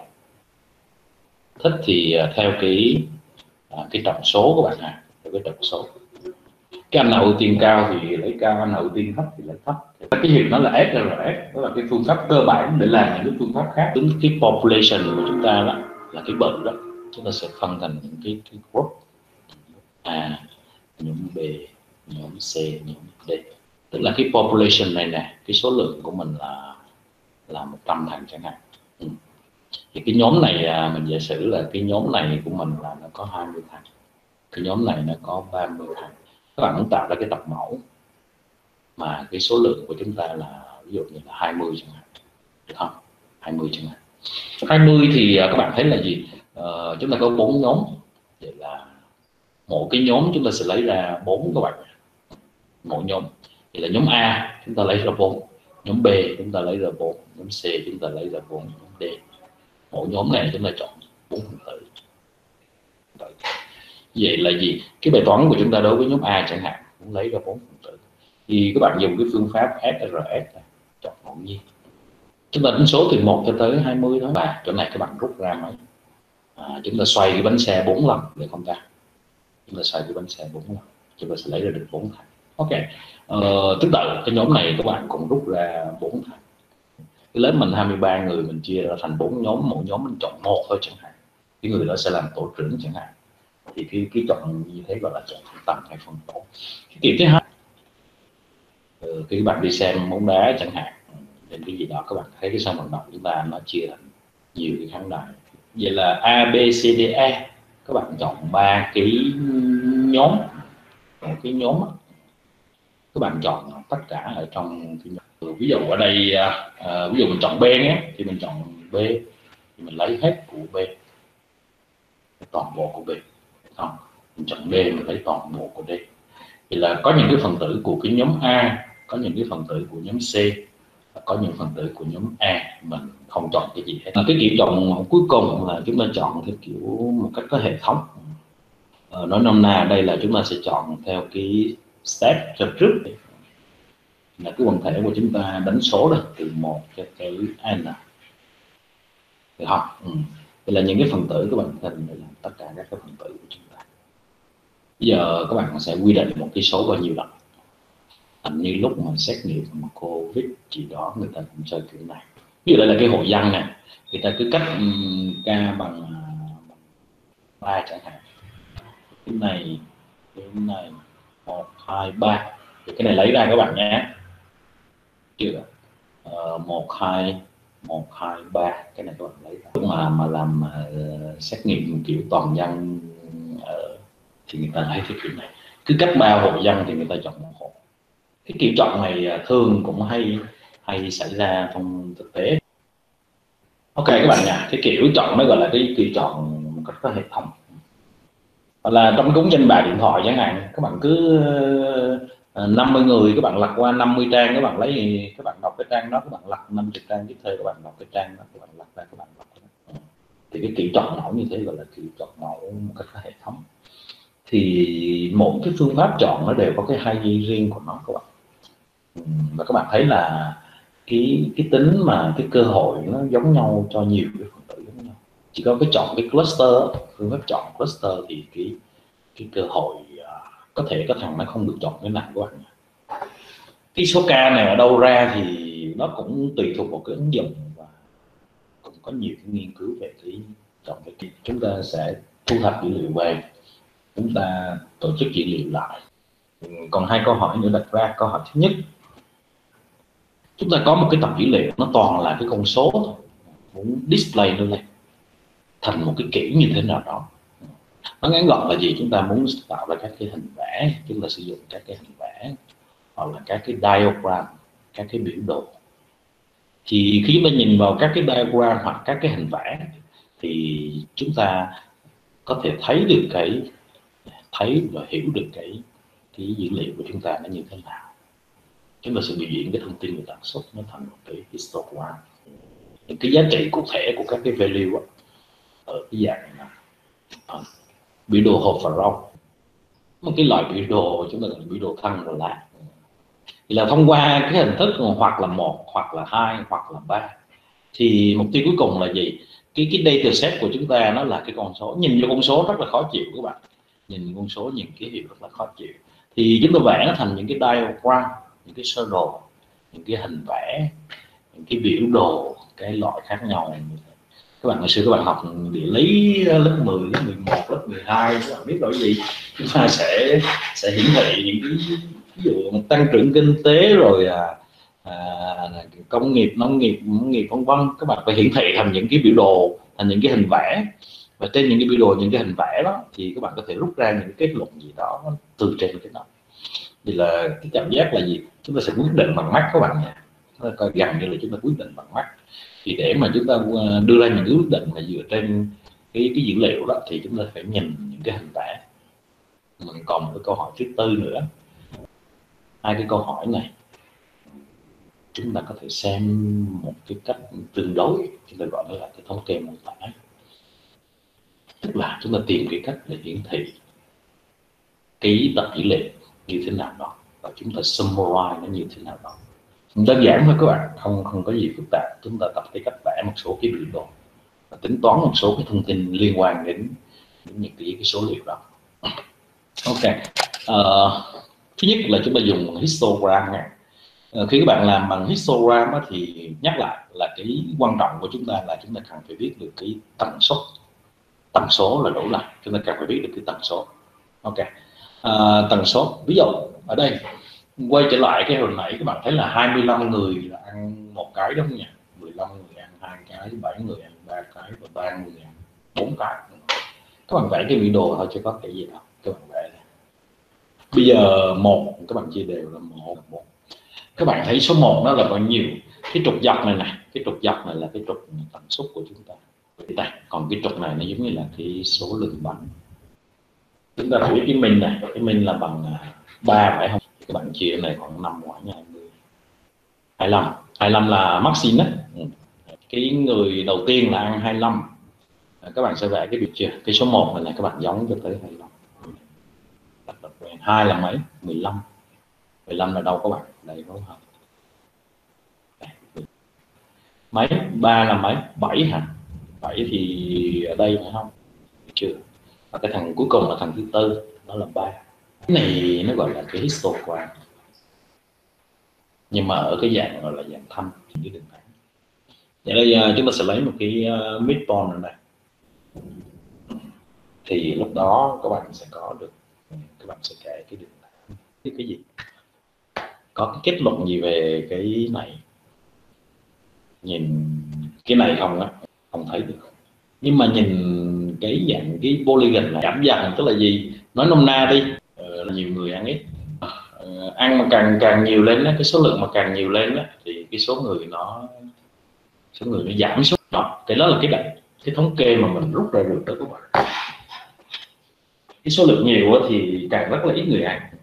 thích thì theo cái cái trọng số của bạn à, theo cái trọng số. Cái anh nào ưu tiên cao thì lấy cao, anh nào ưu tiên thấp thì lấy thấp. Cái hiệu nó là ét rờ ét, đó là cái phương pháp cơ bản để làm những cái phương pháp khác. Tính cái population của chúng ta đó là cái bự đó, chúng ta sẽ phân thành những cái, cái group A, nhóm B, nhóm C, nhóm D. Tức là cái population này nè, cái số lượng của mình là là một trăm thằng chẳng hạn. Ừ. Thì cái nhóm này mình giả sử là cái nhóm này của mình là nó có hai mươi thằng, cái nhóm này nó có ba mươi thằng. Các bạn muốn tạo ra cái tập mẫu mà cái số lượng của chúng ta là ví dụ như là hai mươi chẳng hạn, được không? hai mươi chẳng hạn. hai mươi thì các bạn thấy là gì? Ờ, chúng ta có bốn nhóm, vậy là mỗi cái nhóm chúng ta sẽ lấy ra bốn các bạn. Mỗi nhóm thì là nhóm A chúng ta lấy ra bốn, nhóm B chúng ta lấy ra bốn, nhóm C chúng ta lấy ra bốn, nhóm D. Mỗi nhóm này chúng ta chọn bốn phần tử. Vậy là gì? Cái bài toán của chúng ta đối với nhóm A chẳng hạn muốn lấy ra bốn phần tử thì các bạn dùng cái phương pháp ét rờ ét này, chọn ngẫu nhiên. Chúng ta đánh số từ một cho tới hai mươi đó, và chỗ này các bạn rút ra mấy. À, chúng ta xoay cái bánh xe bốn lần để không ta. Chúng ta xoay cái bánh xe bốn lần, chúng ta sẽ lấy ra được bốn thằng. Ok. Ờ, tức là cái nhóm này các bạn cũng rút ra bốn thằng. Cái lớp mình hai mươi ba người mình chia ra thành bốn nhóm, mỗi nhóm mình chọn một thôi chẳng hạn. Cái người đó sẽ làm tổ trưởng chẳng hạn. Thì cái cái chọn như thế gọi là chọn phân tầng hay phân tổ. Cái kiểu thứ hai, ừ, khi các bạn đi xem bóng đá chẳng hạn, đến cái gì đó các bạn thấy cái sân vận động chúng ta nó chia thành nhiều cái khán đài. Vậy là A, B, C, D, E, các bạn chọn ba cái nhóm, một cái nhóm đó. Các bạn chọn tất cả ở trong cái nhóm. Ví dụ ở đây à, ví dụ mình chọn B nhé, thì mình chọn B thì mình lấy hết của B, toàn bộ của B. Không, mình chọn D mình lấy toàn bộ của D. Thì là có những cái phần tử của cái nhóm A, có những cái phần tử của nhóm C, và có những phần tử của nhóm A, mình không chọn cái gì hết. Cái kiểu chọn cuối cùng là chúng ta chọn theo kiểu một cách có hệ thống. Ờ, nói nôm na đây là chúng ta sẽ chọn theo cái step cho trước, là cái quần thể của chúng ta đánh số là từ một cho tới n, được không? Ừ. Đây là những cái phần tử các bạn hình, đây là tất cả các cái phần tử của chúng ta. Bây giờ các bạn sẽ quy định một cái số bao nhiêu lần. Hình như lúc mà xét nghiệm mà Covid gì đó người ta cũng chơi kiểu này. Ví dụ đây là cái hội dân này, người ta cứ cách k bằng ba chẳng hạn. Cái này, cái này một, hai, ba. Thì cái này lấy ra các bạn nhé. Chưa? Ờ, một, hai, một, hai, ba. Cái này các bạn lấy ra. Lúc mà mà làm uh, xét nghiệm kiểu toàn dân uh, thì người ta lấy cái kiểu này. Cứ cách ba hộ dân thì người ta chọn một hộ. Cái kiểu chọn này thường cũng hay hay xảy ra trong thực tế. Ok các bạn nha, cái kiểu chọn mới gọi là cái kiểu chọn một cách có hệ thống. Hoặc là trong cúng danh bạ điện thoại chẳng hạn, các bạn cứ năm mươi người các bạn lật qua năm mươi trang, các bạn lấy các bạn đọc cái trang đó, các bạn lật năm mươi trang tiếp theo, các bạn đọc cái trang đó, các bạn lật ra các bạn đọc đó. Thì cái kỹ thuật mẫu như thế gọi là kỹ thuật mẫu một cách hệ thống. Thì mỗi cái phương pháp chọn nó đều có cái hay riêng của nó các bạn. Và các bạn thấy là cái cái tính mà cái cơ hội nó giống nhau cho nhiều cái phần tử giống nhau. Chỉ có cái chọn cái cluster, phương pháp chọn cluster thì cái cái cơ hội có thể có thằng nó không được chọn cái nào các bạn. Cái số K này ở đâu ra thì nó cũng tùy thuộc vào cái ứng dụng, và cũng có nhiều cái nghiên cứu về cái chọn cái kỹ. Chúng ta sẽ thu thập dữ liệu về, chúng ta tổ chức dữ liệu lại. Còn hai câu hỏi nữa đặt ra. Câu hỏi thứ nhất, chúng ta có một cái tập dữ liệu nó toàn là cái con số thôi, muốn display nó lên thành một cái kiểu như thế nào đó. Nó ngắn gọn là gì? Chúng ta muốn tạo ra các cái hình vẽ, chúng ta sử dụng các cái hình vẽ hoặc là các cái diagram, các cái biểu đồ. Thì khi chúng ta nhìn vào các cái diagram hoặc các cái hình vẽ thì chúng ta có thể thấy được cái thấy và hiểu được cái cái dữ liệu của chúng ta nó như thế nào. Chúng ta sẽ biểu diễn cái thông tin về tần suất nó thành một cái histogram, những cái giá trị cụ thể của các cái value đó, ở cái dạng này. À, biểu đồ hộp và rong, một cái loại biểu đồ chúng ta gọi là biểu đồ thân và lạc. Thì là thông qua cái hình thức hoặc là một, hoặc là hai, hoặc là ba. Thì mục tiêu cuối cùng là gì? Cái cái data set của chúng ta nó là cái con số. Nhìn vô con số rất là khó chịu các bạn. Nhìn con số, nhìn ký hiệu rất là khó chịu. Thì chúng ta vẽ nó thành những cái diagram, những cái sơ đồ, những cái hình vẽ, những cái biểu đồ, cái loại khác nhau. Các bạn hồi xưa các bạn học địa lý lớp mười, lớp mười một, lớp mười hai, các bạn biết rồi gì? Chúng ta sẽ sẽ hiển thị những cái ví dụ một tăng trưởng kinh tế rồi à, à, công nghiệp, nông nghiệp, nông nghiệp vân vân. Các bạn phải hiển thị thành những cái biểu đồ, thành những cái hình vẽ, và trên những cái biểu đồ, những cái hình vẽ đó thì các bạn có thể rút ra những kết luận gì đó từ trên cái đó. Thì là cái cảm giác là gì? Chúng ta sẽ quyết định bằng mắt các bạn nha. Coi gần như là chúng ta quyết định bằng mắt. Thì để mà chúng ta đưa ra những quyết định là dựa trên cái cái dữ liệu đó thì chúng ta phải nhìn những cái hình vẽ. Mình còn một cái câu hỏi thứ tư nữa. Hai cái câu hỏi này chúng ta có thể xem một cái cách tương đối, chúng ta gọi nó là cái thống kê mô tả. Tức là chúng ta tìm cái cách để hiển thị cái tập dữ liệu như thế nào đó, và chúng ta summarize nó như thế nào đó. Đơn giản thôi các bạn, không không có gì phức tạp. Chúng ta tập cái cách vẽ một số cái biểu đồ và tính toán một số cái thông tin liên quan đến, đến những cái, cái số liệu đó. Ok. Uh, thứ nhất là chúng ta dùng histogram nha. Uh, khi các bạn làm bằng histogram á, thì nhắc lại là cái quan trọng của chúng ta là chúng ta cần phải biết được cái tần suất. Tần số là đủ lại, chúng ta cần phải biết được cái tần số. Ok. Uh, tần số, ví dụ ở đây quay trở lại cái hồi nãy các bạn thấy là hai mươi lăm người là ăn một cái đúng không nhỉ? mười lăm người ăn hai cái, bảy người ăn ba cái, và ba người ăn bốn cái. Các bạn vẽ cái biểu đồ thôi chứ có cái gì đâu. Các bạn vẽ này. Bây giờ một các bạn chia đều là một một. Các bạn thấy số một nó là bao nhiêu? Cái trục dọc này này, cái trục dọc này là cái trục tần suất của chúng ta. Đây, còn cái trục này nó giống như là cái số lượng bánh. Chúng ta thấy cái min này, cái min là bằng ba phải không? Các bạn chia này khoảng năm khoảng hai mươi. hai mươi lăm. hai mươi lăm là maximum đấy. Cái người đầu tiên là ăn hai mươi lăm. Các bạn sẽ vẽ cái biểu chưa? Cái số một này, này các bạn giống cho tới hai mươi lăm. hai là mấy? mười lăm. mười lăm là đâu các bạn? Đây có hợp. Mấy? ba là mấy? bảy hả? bảy thì ở đây phải không? Chưa. Và cái thằng cuối cùng là thằng thứ tư, nó là ba. Cái này nó gọi là cái histogram, nhưng mà ở cái dạng gọi là dạng thăm cái đường thẳng. Vậy đây chúng ta sẽ lấy một cái midpoint này, này thì lúc đó các bạn sẽ có được, các bạn sẽ kể cái đường thẳng cái cái gì, có cái kết luận gì về cái này. Nhìn cái này không á, không thấy được, nhưng mà nhìn cái dạng cái polygon này giảm dần, tức là gì? Nói nôm na đi, là nhiều người ăn ít, uh, ăn mà càng càng nhiều lên đó, cái số lượng mà càng nhiều lên đó, thì cái số người nó số người nó giảm xuống đó. Cái đó là cái đại, cái thống kê mà mình rút ra được đó các bạn. Cái số lượng nhiều thì càng rất là ít người ăn,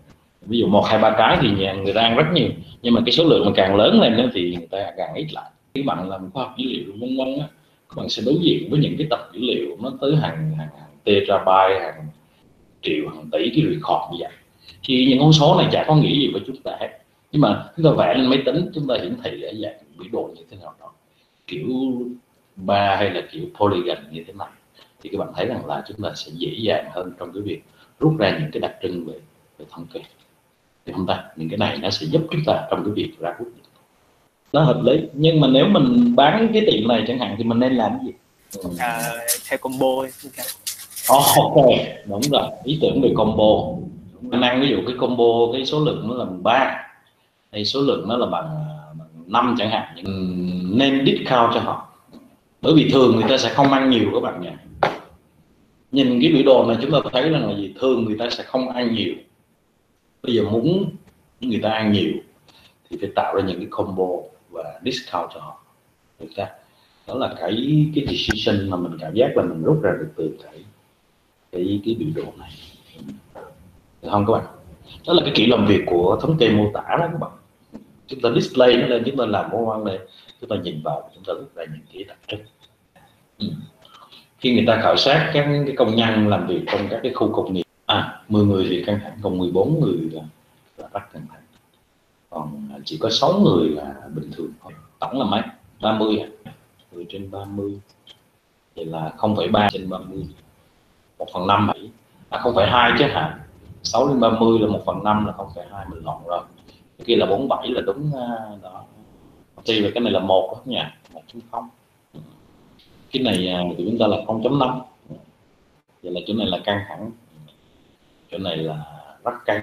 Ví dụ một hai ba cái thì nhà người ta ăn rất nhiều, nhưng mà cái số lượng mà càng lớn lên đó thì người ta càng ít lại. Các bạn làm khoa học dữ liệu vân vân á, các bạn sẽ đối diện với những cái tập dữ liệu nó tới hàng hàng, hàng terabyte, hàng triệu, hàng tỷ cái record như vậy, thì những con số này chả có nghĩa gì với chúng ta hết. Nhưng mà chúng ta vẽ lên máy tính, chúng ta hiển thị ở dạng biểu đồ như thế nào đó, kiểu ba hay là kiểu polygon như thế này, thì các bạn thấy rằng là chúng ta sẽ dễ dàng hơn trong cái việc rút ra những cái đặc trưng về, về thống kê, thì không ta, những cái này nó sẽ giúp chúng ta trong cái việc ra quyết định nó hợp lý. Nhưng mà nếu mình bán cái tiệm này chẳng hạn thì mình nên làm cái gì? Ừ. À, theo combo ấy. Oh, ok, đúng rồi, ý tưởng về combo. Mình ăn ví dụ cái combo cái số lượng nó là bằng ba hay số lượng nó là bằng, bằng năm chẳng hạn, nhưng nên discount cho họ, bởi vì thường người ta sẽ không ăn nhiều các bạn nhỉ. Nhìn cái biểu đồ này chúng ta thấy rằng là gì, thường người ta sẽ không ăn nhiều. Bây giờ muốn người ta ăn nhiều thì phải tạo ra những cái combo và discount cho họ, được chưa? Đó là cái cái decision mà mình cảm giác là mình rút ra được từ cái cái cái biểu đồ này, được không các bạn? Đó là cái kỹ làm việc của thống kê mô tả đó các bạn. Chúng ta display nó lên, chúng ta làm mô quan lên, chúng ta nhìn vào, chúng ta rút ra những cái đặc trưng. Ừ. Khi người ta khảo sát các cái công nhân làm việc trong các cái khu công nghiệp, à mười người thì căng thẳng, còn mười bốn người là, là rất căng thẳng, còn chỉ có sáu người là bình thường thôi. Tổng là mấy? ba mươi à? mười trên ba mươi thì là không phẩy ba trên ba mươi, một phần năm bảy, à không phẩy hai chứ hả? sáu lên ba mươi là một phần năm là không phẩy hai, mình lộn rồi. Cái kia là bốn mươi bảy là đúng đó. Tuy là cái này là một đó nha, một chấm không. Cái này của chúng ta là không chấm năm. Vậy là chỗ này là căng thẳng, chỗ này là rất căng,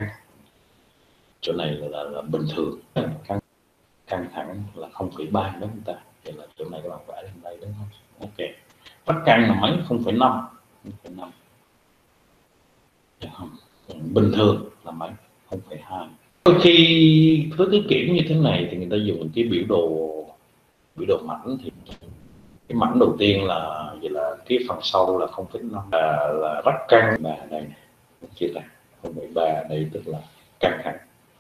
chỗ này là, là, là bình thường. Căng, căng thẳng là không phẩy ba đúng không ta? Vậy là chỗ này các bạn vẽ lên đây đúng không? Ok. Rất căng là mấy? không phẩy năm. không phẩy năm. Bình thường là mấy? không phẩy hai. Đôi khi với cái kiểu như thế này thì người ta dùng cái biểu đồ biểu đồ mảnh, thì cái mảnh đầu tiên là vậy là cái phần sau là không phẩy năm, là, là rất căng, và đây này chỉ là không phẩy ba, đây tức là căng thẳng,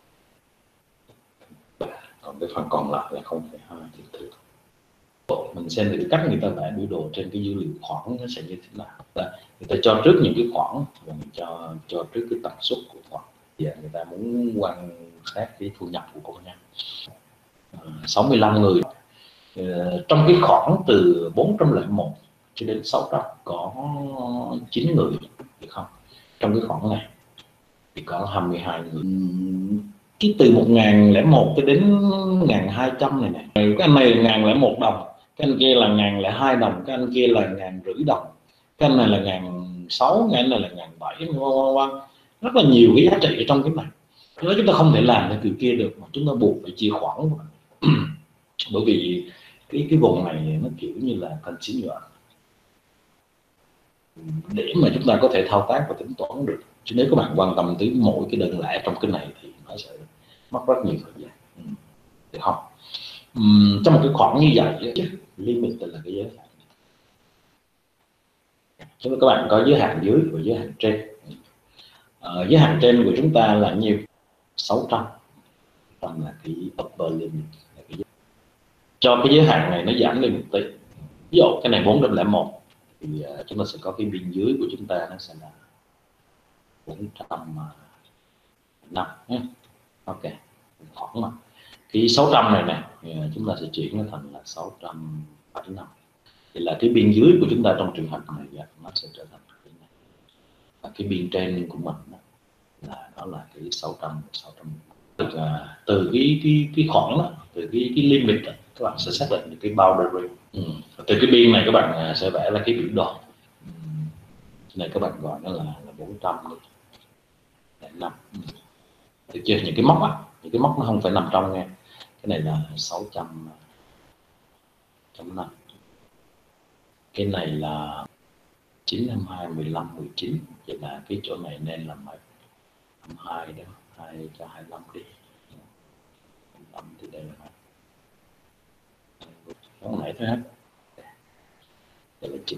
còn cái phần còn lại là không phẩy hai thì thường. Mình xem thử cách người ta vẽ biểu đồ trên cái dữ liệu khoảng nó sẽ như thế nào. Người ta cho trước những cái khoảng và người cho cho trước cái tần suất của khoảng, thì người ta muốn quan sát cái thu nhập của công nhân. sáu mươi lăm người, trong cái khoảng từ bốn trăm lẻ một cho đến sáu trăm có chín người, được không? Trong cái khoảng này thì có hai mươi hai người. Cái từ một nghìn lẻ một cho đến một nghìn hai trăm này này, cái anh này là một nghìn lẻ một đồng, cái anh kia là một nghìn lẻ hai đồng, cái anh kia là một nghìn rưỡi đồng, cái anh này là một nghìn sáu trăm, cái anh này là một nghìn bảy trăm, rất là nhiều cái giá trị ở trong cái này. Nếu chúng ta không thể làm theo kiểu kia được mà chúng ta buộc phải chia khoảng bởi vì cái cái vùng này nó kiểu như là continuous, để mà chúng ta có thể thao tác và tính toán được. Chứ nếu các bạn quan tâm tới mỗi cái đơn lẻ trong cái này thì nó sẽ mất rất nhiều thời gian, được không? Uhm, trong một cái khoảng như vậy chứ limit là cái giới hạn. Chúng các bạn có giới hạn dưới và giới hạn trên. Ờ, giới hạn trên của chúng ta là nhiêu? sáu trăm, còn là cái upper limit, là cái cho cái giới hạn này nó giảm lên một tí. Ví dụ cái này bốn trăm lẻ một thì uh, chúng ta sẽ có cái biên dưới của chúng ta nó sẽ là bốn trăm năm nhé. Ok, khoảng mà cái sáu trăm này nè chúng ta sẽ chuyển nó thành là sáu trăm bảy mươi lăm, thì là cái biên dưới của chúng ta trong trường hợp này nó sẽ trở thành cái này. Và cái biên trên của mình đó, là đó là cái sáu trăm sáu trăm. Uh, từ cái cái cái khoảng đó, từ cái cái limit đó, các bạn sẽ xác định được cái boundary. Ừ. Từ cái biên này các bạn sẽ vẽ ra cái biểu đồ. Ừ. Này các bạn gọi nó là, là bốn trăm năm. Ừ. Được chưa? Những cái móc á, những cái móc nó không phải nằm trong nghe. Cái này là sáu trăm năm. Cái này là chín năm hai mười lăm mười chín. Vậy là cái chỗ này nên là mấy? hai đó, hai cho hai mươi lăm đi. hai mươi lăm thì đây là cái này thôi hết. Đây là chín.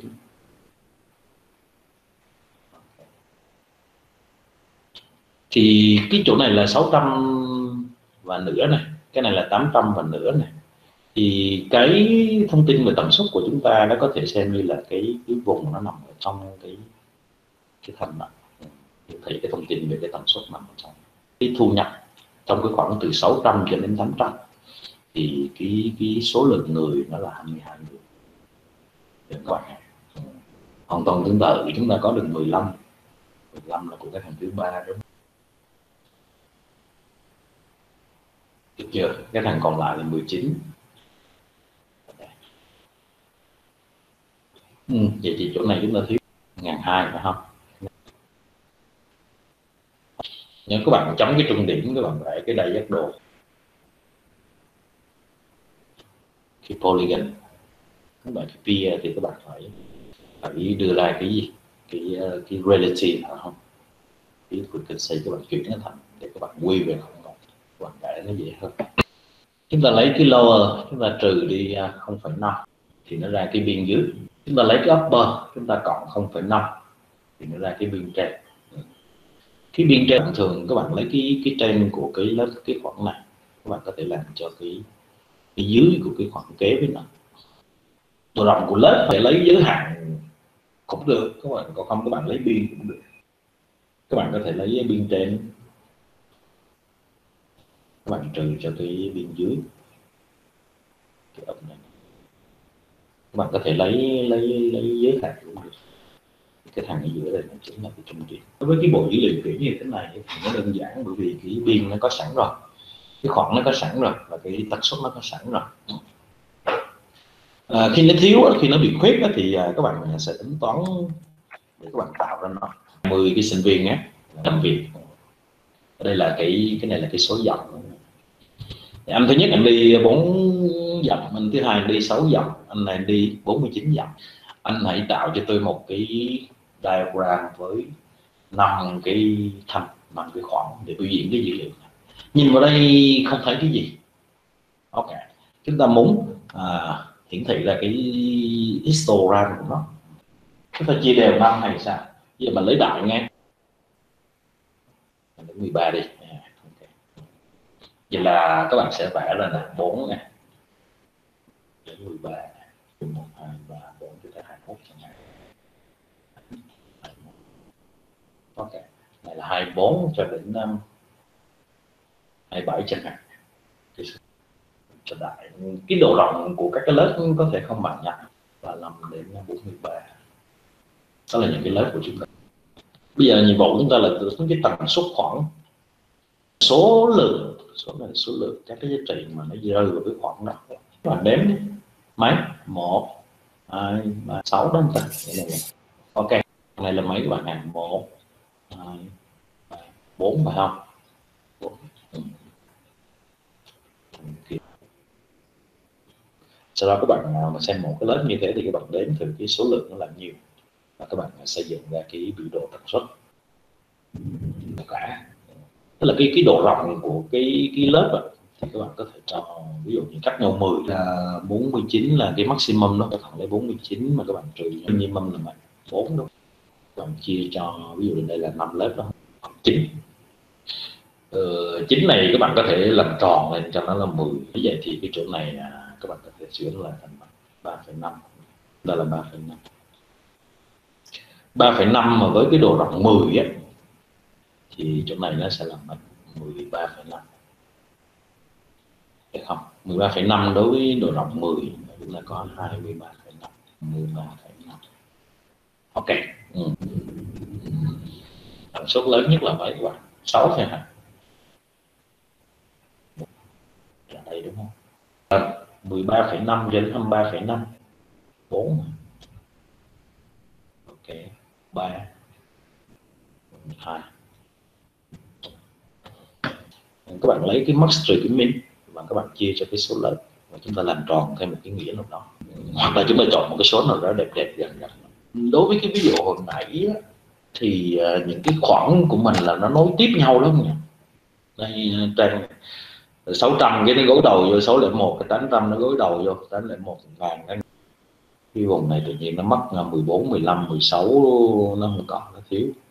Thì cái chỗ này là sáu trăm và nửa này, cái này là tám trăm và nửa này. Thì cái thông tin về tần suất của chúng ta nó có thể xem như là cái cái vùng nó nằm ở trong cái cái thành đó. Hiển thị cái thông tin về cái tần suất nằm ở trong cái thu nhập trong cái khoảng từ sáu trăm cho đến tám trăm. Thì cái cái số lượng người nó là hai mươi hai người. Để các bạn hoàn toàn tương tự chúng ta có được mười lăm. mười lăm là của cái thằng thứ ba, đúng không? Được chưa? Cái thằng còn lại là mười chín. Ừ, vậy thì chỗ này chúng ta thiếu một nghìn hai trăm phải không? Nếu các bạn chấm cái trung điểm, các bạn vẽ cái đáy giác độ, cái polygon, các bạn cái pia thì các bạn phải phải đưa ra cái gì, cái cái relative phải không? Cái frequency các bạn chuyển nó thành để các bạn quy về không còn, các bạn vẽ nó dễ hơn. Chúng ta lấy cái lower, chúng ta trừ đi không phẩy năm thì nó ra cái biên dưới. Chúng ta lấy cái upper, chúng ta cộng không phẩy năm thì nó ra cái biên trên. Cái biên trên thường các bạn lấy cái cái trên của cái lớp cái khoảng này, các bạn có thể làm cho cái cái dưới của cái khoảng kế với nó. Độ rộng của lớp phải lấy giới hạn cũng được, các bạn còn không các bạn lấy biên cũng được. Các bạn có thể lấy biên trên, các bạn trừ cho cái biên dưới cái âm này. Các bạn có thể lấy lấy lấy giới hạn cũng được. Cái thằng ở giữa đây nó chính là cái trung điểm. Đối với cái bộ dữ liệu kiểu như thế này thì nó đơn giản, bởi vì cái biên nó có sẵn rồi, cái khoảng nó có sẵn rồi và cái tần suất nó có sẵn rồi. À, khi nó thiếu, khi nó bị khuyết thì các bạn sẽ tính toán để các bạn tạo ra nó. mười cái sinh viên á làm việc. Ở đây là cái cái này là cái số dòng. Anh thứ nhất anh đi bốn dòng, anh thứ hai anh đi sáu dòng, anh này đi bốn mươi chín dòng. Anh hãy tạo cho tôi một cái diagram với năm cái thanh, năm cái khoảng để biểu diễn cái dữ liệu. Nhìn vào đây không thấy cái gì. Ok, chúng ta muốn à, hiển thị ra cái histogram của nó. Chúng ta chia đều năm hay sao? Giờ mình lấy đại nghe. Đến mười ba đi. Okay. Vậy là các bạn sẽ vẽ ra là bốn nè. Đến mười ba. một, hai, ba, bốn, cho tới hai mươi mốt chẳng hạn. Ok. Này là hai mươi bốn cho đến um, hai mươi bảy chẳng hạn. Cho đại. Cái độ rộng của các cái lớp có thể không bằng nhau. Và năm đến bốn mươi ba. Đó là những cái lớp của chúng ta. Bây giờ nhiệm vụ chúng ta là tính cái tần suất khoảng số lượng, số là số lượng các cái giá trị mà nó rơi vào cái khoảng đó. Các bạn đếm đi. Mấy? một, hai, ba, sáu đó ta. Ok. Này là mấy các bạn ạ? một, hai, ba, bốn phải không? bốn. Sau đó các bạn mà xem một cái lớp như thế thì các bạn đếm thử cái số lượng nó là nhiều và các bạn xây dựng ra cái biểu đồ tần suất cả. Tức là cái cái độ rộng của cái cái lớp ấy, thì các bạn có thể cho ví dụ như cách nhau mười là bốn mươi chín là cái maximum đó, các bạn lấy bốn mươi chín mà các bạn trừ minimum là mấy? bốn đó. Các bạn chia cho ví dụ đây là năm lớp đó, chín. Ờ, chín này các bạn có thể làm tròn lên cho nó là mười. Như vậy thì cái chỗ này các bạn có thể chuyển lại thành ba phẩy năm. Đây là ba phẩy năm. ba phẩy năm mà với cái độ rộng mười á thì chỗ này nó sẽ là mười ba phẩy năm. Được không? mười ba phẩy năm đối với độ rộng mười chúng ta có hai mươi ba phẩy năm. mười ba phẩy năm. Ok. Ừ. Tần suất lớn nhất là mấy các bạn? sáu phẩy hai. Là đây đúng không? À, mười ba phẩy năm đến hai mươi ba phẩy năm. bốn. Ok. ba. hai. Các bạn lấy cái max trừ cái min và các bạn chia cho cái số lớn và chúng ta làm tròn thêm một cái nghĩa nào đó, hoặc là chúng ta chọn một cái số nào đó đẹp đẹp gần gần. Đối với cái ví dụ hồi nãy á, thì uh, những cái khoảng của mình là nó nối tiếp nhau lắm nhỉ. Đây trên sáu trăm cái nó gối đầu vô sáu không một, cái tám trăm nó gối đầu vô tám không một ngàn. Cái vùng này tự nhiên nó mất mười bốn, mười lăm, mười sáu nó không còn, nó thiếu.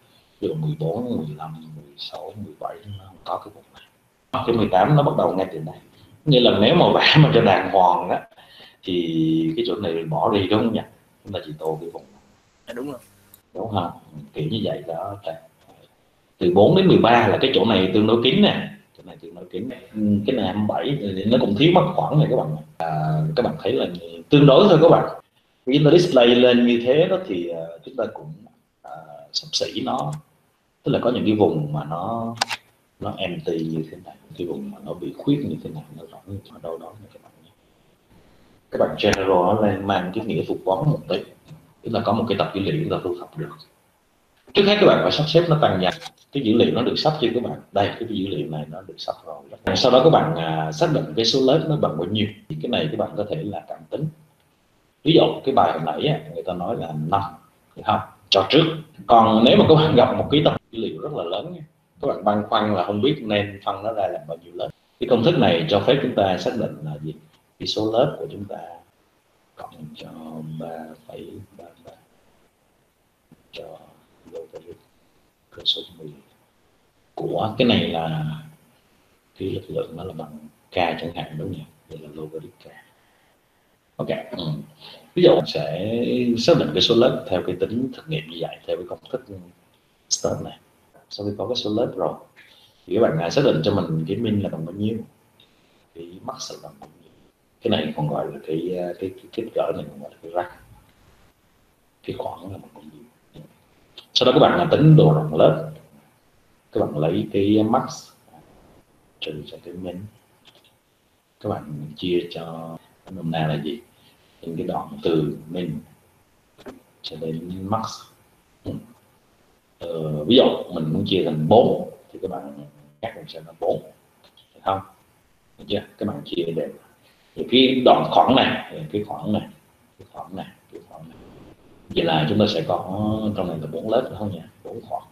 ví dụ mười bốn, mười lăm, mười sáu, mười bảy nó không có cái vùng này. Cái mười tám nó bắt đầu ngay từ đây, nghĩa là nếu mà vẽ mà cho đàng hoàng đó thì cái chỗ này bỏ đi đúng không nhỉ? Chúng ta chỉ tô cái vùng À, đúng rồi. đúng không? Kiểu như vậy đó. Từ bốn đến mười ba là cái chỗ này tương đối kín nè, chỗ này tương đối kín này. Cái này hai mươi bảy thì nó cũng thiếu mất khoảng này các bạn. À, các bạn thấy là tương đối thôi các bạn. Khi chúng ta display lên như thế đó thì uh, chúng ta cũng uh, xấp xỉ nó, tức là có những cái vùng mà nó nó empty như thế này, cái vùng mà nó bị khuyết như thế này, nó rõ như ở đâu đó các bạn nhé. Các bạn general nó lên mang cái nghĩa thuật toán một tí, tức là có một cái tập dữ liệu chúng ta thu thập được. Trước hết các bạn phải sắp xếp nó tăng dần, cái dữ liệu nó được sắp chưa các bạn? Đây, cái dữ liệu này nó được sắp rồi. Sau đó các bạn à, xác định cái số lớp nó bằng bao nhiêu. Thì cái này các bạn có thể là cảm tính. Ví dụ cái bài hồi nãy người ta nói là năm, được không? Cho trước. Còn nếu mà các bạn gặp một cái tập dữ liệu rất là lớn, các bạn băn khoăn là không biết nên phân nó ra làm bao nhiêu lớp. Cái công thức này cho phép chúng ta xác định là gì? Cái số lớp của chúng ta cộng cho ba phẩy ba ba cho logarit cơ số mười của cái này là cái lực lượng nó là bằng k chẳng hạn, đúng nhỉ? Đây là logarit k. Ok. Ừ. Ví dụ sẽ xác định cái số lớp theo cái tính thực nghiệm như vậy, theo cái công thức start này. Sau khi có cái số lớp rồi thì các bạn xác định cho mình cái min là bằng bao nhiêu, cái max là bằng bao nhiêu. Cái này còn gọi là cái cái cái kích cỡ này còn gọi là cái răng, cái khoảng là bằng bao nhiêu. Sau đó các bạn là tính độ rộng lớp, các bạn lấy cái max trừ cho cái min, các bạn chia cho nôm na là gì, những cái đoạn từ min cho đến max. Ờ, ví dụ mình muốn chia thành bốn thì các bạn cắt làm sao là bốn, được không? Được chưa? Các bạn chia đều thì cái đoạn khoảng này, cái khoảng này, cái khoảng này, cái khoảng này. Vậy là chúng ta sẽ có trong này là bốn lớp đúng không nhỉ? Bốn khoảng.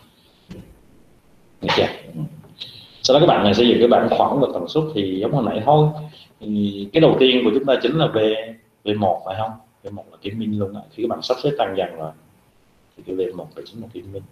Được chưa? Ừ. Sau đó các bạn này xây dựng cái bảng khoảng và tần suất thì giống hồi nãy thôi. Thì cái đầu tiên của chúng ta chính là V V một phải không? V một là cái min luôn. Khi các bạn sắp xếp tăng dần rồi thì cái V một là chính là cái min.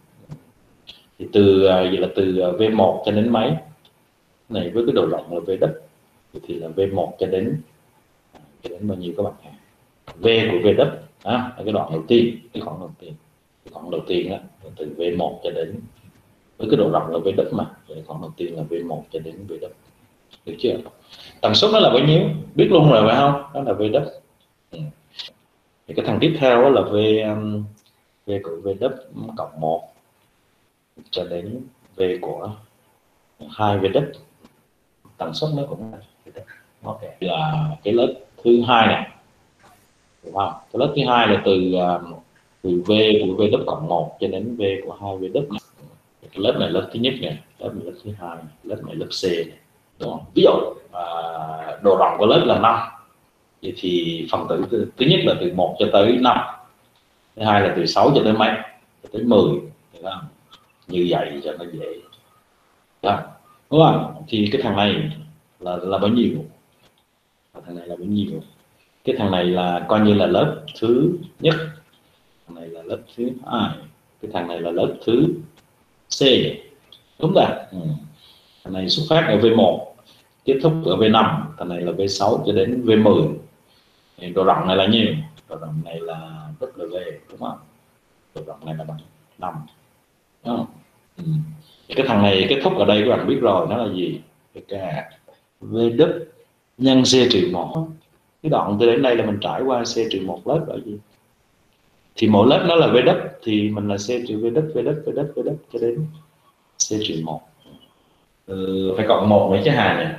Thì từ vậy là từ V một cho đến mấy này với cái độ rộng là V đất thì là V một cho đến cho đến bao nhiêu các bạn? V của V đất à, là cái đoạn đầu tiên, cái khoảng đầu tiên, cái khoảng đầu tiên đó, từ V một cho đến với cái độ rộng là V đất mà, cái khoảng đầu tiên là V một cho đến V đất, được chưa? Tần suất nó là bao nhiêu biết luôn rồi phải không? Đó là V đất. Ừ. Thì cái thằng tiếp theo đó là V V của V đất cộng một cho đến V của hai V đất, tần suất nó cũng là V đất. Ok, là cái lớp thứ hai này, đúng không? Cái lớp thứ hai là từ từ V của V đất cộng một cho đến V của hai V đất này. Cái lớp này lớp thứ nhất này, lớp này lớp thứ hai, lớp này lớp C này. Đúng không? Ví dụ à, độ rộng của lớp là năm, vậy thì phần tử thứ nhất là từ một cho tới năm, thứ hai là từ sáu cho tới mấy, cho tới mười, đúng không? Như vậy cho nó dễ. Đúng không? Đúng không? Thì cái thằng này là là bao nhiêu? Thằng này là bao nhiêu? Cái thằng này là coi như là lớp thứ nhất, thằng này là lớp thứ hai, cái thằng này là lớp thứ C, đúng rồi. Ừ. Thằng này xuất phát ở V một, kết thúc ở V năm, thằng này là V sáu cho đến V mười. Thì độ rộng này là nhiêu? Độ rộng này là W, đúng không? Độ rộng này là bằng năm, đúng không? Ừ. Cái thằng này kết thúc ở đây các bạn biết rồi, nó là gì? Cái V đất nhân C trừ một. Cái đoạn từ đến đây là mình trải qua C trừ một lớp là gì? Thì mỗi lớp nó là V đất thì mình là C trừ V đất, V đất, V đất, V đất cho đến C trừ một. Ừ, phải cộng một nữa chứ Hà nhỉ?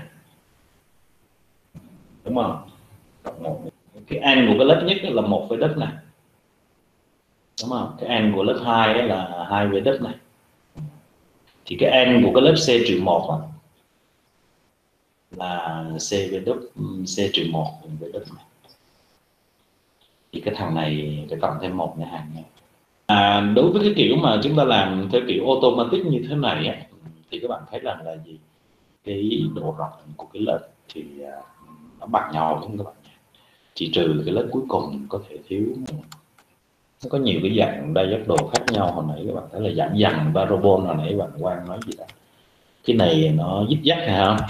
Đúng không? Cộng một. Cái an của cái lớp nhất là một V đất này, đúng không? Cái an của lớp hai đó là hai V đất này. Thì cái an của cái lớp C trừ một là C V đất, C trừ một V đất này. Thì cái thằng này phải cộng thêm một nhà hàng này. À, đối với cái kiểu mà chúng ta làm theo kiểu automatic như thế này á, thì các bạn thấy rằng là gì? Cái độ rộng của cái lớp thì nó bằng nhau đúng không các bạn? Chỉ trừ cái lớp cuối cùng có thể thiếu Nó có nhiều cái dạng đa giác đồ khác nhau. Hồi nãy các bạn thấy là dạng dằn parabol, hồi nãy bạn Quang nói gì đó, cái này nó dít dắt hay không?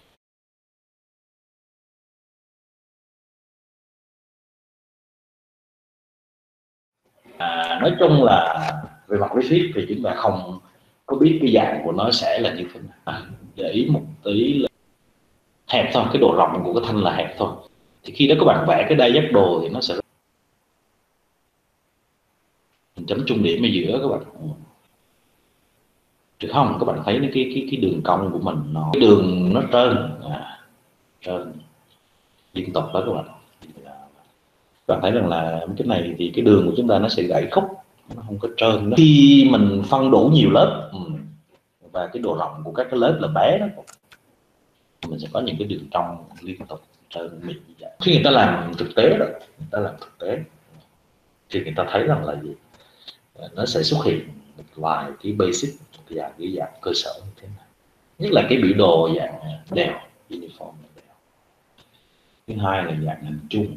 À, nói chung là về mặt lý thuyết thì chúng ta không có biết cái dạng của nó sẽ là như thế nào. À, để ý một tí là hẹp thôi, cái độ rộng của cái thanh là hẹp thôi. Thì khi đó các bạn vẽ cái đa giác đồ thì nó sẽ mình chấm trung điểm ở giữa các bạn, được không? Các bạn thấy cái cái cái đường cong của mình nó cái đường nó trơn, à, trơn liên tục đó các bạn. Các bạn thấy rằng là cái này thì cái đường của chúng ta nó sẽ gãy khúc, nó không có trơn đó. Khi mình phân đủ nhiều lớp và cái độ rộng của các cái lớp là bé đó, mình sẽ có những cái đường cong liên tục trơn mịn như vậy. Khi người ta làm thực tế đó, người ta làm thực tế thì người ta thấy rằng là gì, nó sẽ xuất hiện một vài cái basic và cái dạng cơ sở như thế này. Nhất là cái biểu đồ dạng đều uniform đều. Thứ hai là dạng hình chung.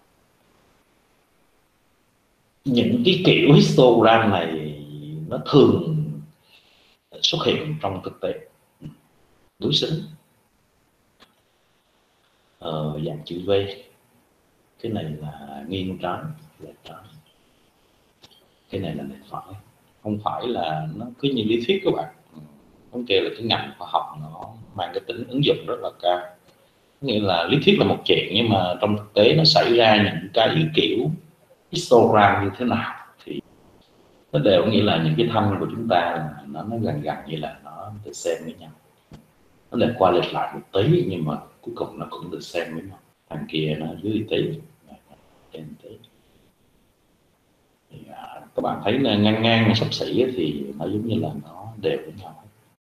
Những cái kiểu histogram này nó thường xuất hiện trong thực tế, đối xứng ờ, dạng chữ V. Cái này là nghiêng trái, lệch trái, cái này là lệch phải. Không phải là nó cứ như lý thuyết các bạn. Thống kê là cái ngành khoa học nó mang cái tính ứng dụng rất là cao. Nghĩa là lý thuyết là một chuyện, nhưng mà trong thực tế nó xảy ra những cái kiểu histogram như thế nào thì nó đều nghĩa là những cái thanh của chúng ta nó nó gần gần như là nó được xem với nhau, nó lệch qua lệch lại một tí nhưng mà cuối cùng nó cũng được xem với nhau. Thằng kia nó dưới tí, trên tí. Thì, à, các bạn thấy là ngang ngang sắp xỉ thì nó giống như là nó đều với nhau.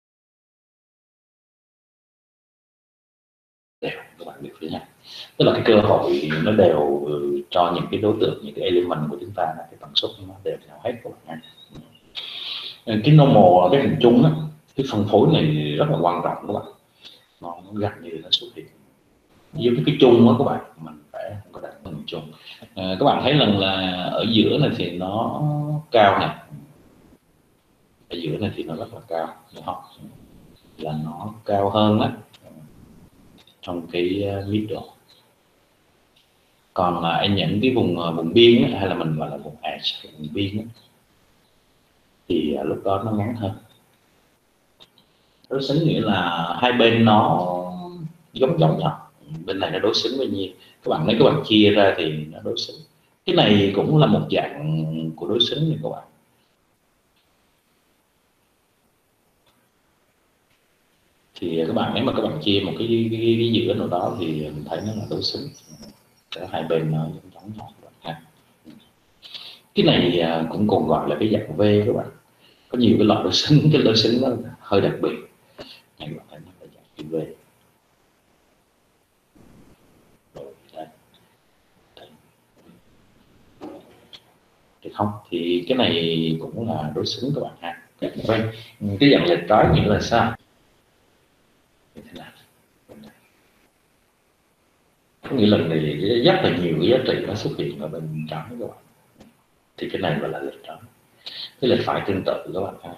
Đều, các bạn biết với nhau, tức là cái cơ hội nó đều cho những cái đối tượng, những cái element của chúng ta là cái tần suất nó đều nhau hết các bạn. Cái normal, cái hình chung đó, cái phân phối này rất là quan trọng các bạn, nó, nó gần như nó xuất hiện với cái, cái chung đó các bạn, mình phải không có đặt hình chung. À, các bạn thấy lần là ở giữa này thì nó cao này, ở giữa này thì nó rất là cao, đúng không? Là nó cao hơn đó trong cái middle. Còn là anh những cái vùng vùng biên ấy, hay là mình gọi là vùng edge, vùng biên ấy, thì lúc đó nó ngắn hơn. Đối xứng nghĩa là hai bên nó giống giống nhau, bên này nó đối xứng với nhiêu. Các bạn nếu các bạn chia ra thì nó đối xứng. Cái này cũng là một dạng của đối xứng này các bạn. Thì các bạn nếu mà các bạn chia một cái, cái, cái, cái giữa nào đó thì mình thấy nó là đối xứng, cả hai bên nó giống giống nhau các bạn ha. Cái này cũng còn gọi là cái dạng V các bạn. Có nhiều cái loại đối xứng, cái đối xứng nó hơi đặc biệt. Này các bạn thấy nó là dạng chữ V. Được không? Thì cái này cũng là đối xứng các bạn ha. Vâng, cái dạng lệch trái nghĩa là sao? Như thế nào? Có nghĩa lần này rất là nhiều cái giá trị nó xuất hiện ở bên trái các bạn. Thì cái này gọi là lệch trái. Cái lệch phải tương tự các bạn ha.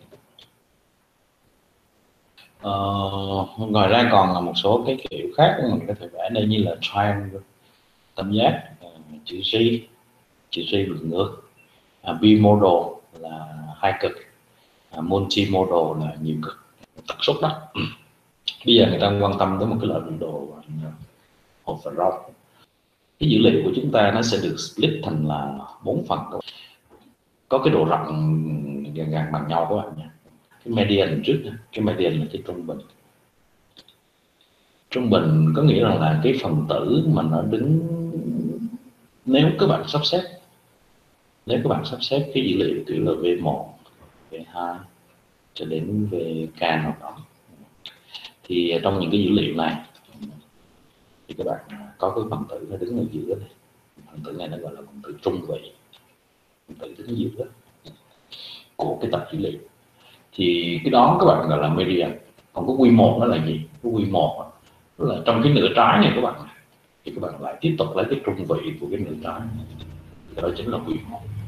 Ờ, ngoài ra còn là một số cái kiểu khác mình có thể vẽ đây như là triangle, tam giác, chữ G, chữ G vượt ngược, à, bimodal là hai cực, à, multimodal là nhiều cực, tần suất đó. Bây giờ người ta quan tâm tới một cái loại biểu đồ overall. Cái dữ liệu của chúng ta nó sẽ được split thành là bốn phần, có cái độ rộng gần gần bằng nhau các bạn nha. Cái median trước, cái median là cái trung bình. Trung bình có nghĩa rằng là cái phần tử mà nó đứng, nếu các bạn sắp xếp nếu các bạn sắp xếp cái dữ liệu kiểu là V một, V hai cho đến vk nào đó, thì trong những cái dữ liệu này thì các bạn có cái phần tử nó đứng ở giữa này. Phần tử này nó gọi là phần tử trung vị, phần tử đứng giữa của cái tập dữ liệu. Thì cái đó các bạn gọi là median. Còn cái quy một nó là gì? Cái quy một đó là trong cái nửa trái này các bạn, thì các bạn lại tiếp tục lấy cái trung vị của cái nửa trái, cái đó chính là quy một.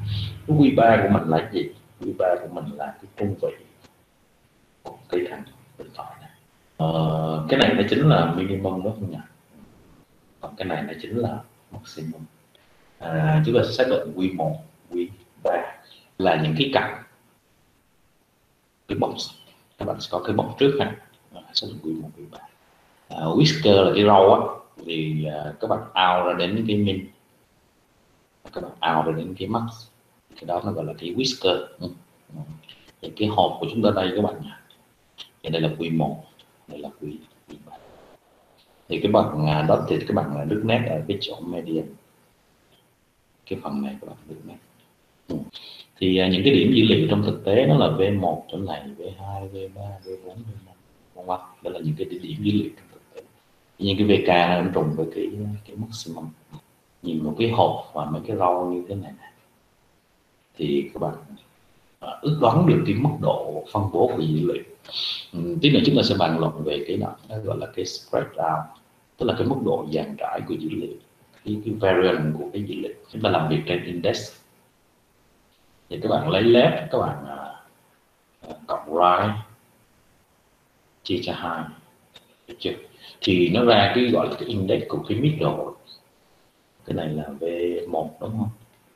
Cái quy ba của mình là cái gì? Quy ba của mình là cái trung vị của cái thằng bên phải này. Ờ, cái này nó chính là minimum đó không nhỉ? Còn cái này nó chính là maximum. À, chúng ta sẽ xác định quy một, quy ba là những cái cạnh, cái box. Các bạn sẽ có cái box trước ha. Xác định quy một, quy ba. À, whisker là cái râu á, thì uh, các bạn out ra đến cái min, các bạn out ra đến cái max, cái đó nó gọi là cái whisker. Ừ. Thì cái hộp của chúng ta đây các bạn nhỉ, thì đây là quy một, đây là quy ba. Thì cái bằng uh, đó thì các bạn là đứt nét ở cái chỗ median, cái phần này các bạn đứt nét. Ừ. Thì uh, những cái điểm dữ liệu trong thực tế nó là V một chỗ này, V hai, V ba, V bốn, V năm, đúng không? Đó là những cái điểm dữ liệu trong thực tế. Nhưng cái vê ca nó trùng với cái cái maximum. Nhìn một cái hộp và mấy cái rau như thế này, này thì các bạn uh, ước đoán được cái mức độ phân bố của dữ liệu. Um, tí nữa chúng ta sẽ bàn luận về cái đó, nó gọi là cái spread out, tức là cái mức độ dàn trải của dữ liệu, cái, cái variance của cái dữ liệu. Chúng ta làm việc trên index thì các bạn lấy left, các bạn uh, cộng right chia cho hai, được chưa? Thì nó ra cái gọi là cái index của cái middle. Cái này là V một đúng không?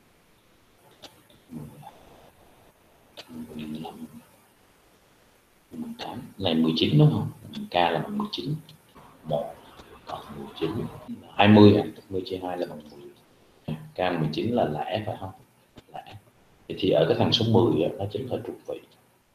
mười tám, này mười chín đúng không? K là mười chín, một cộng mười chín, hai mươi, mười chia hai là bằng mười. K mười chín là lẻ phải không? Lẻ. Thì ở cái thằng số mười nó chính là trục vị.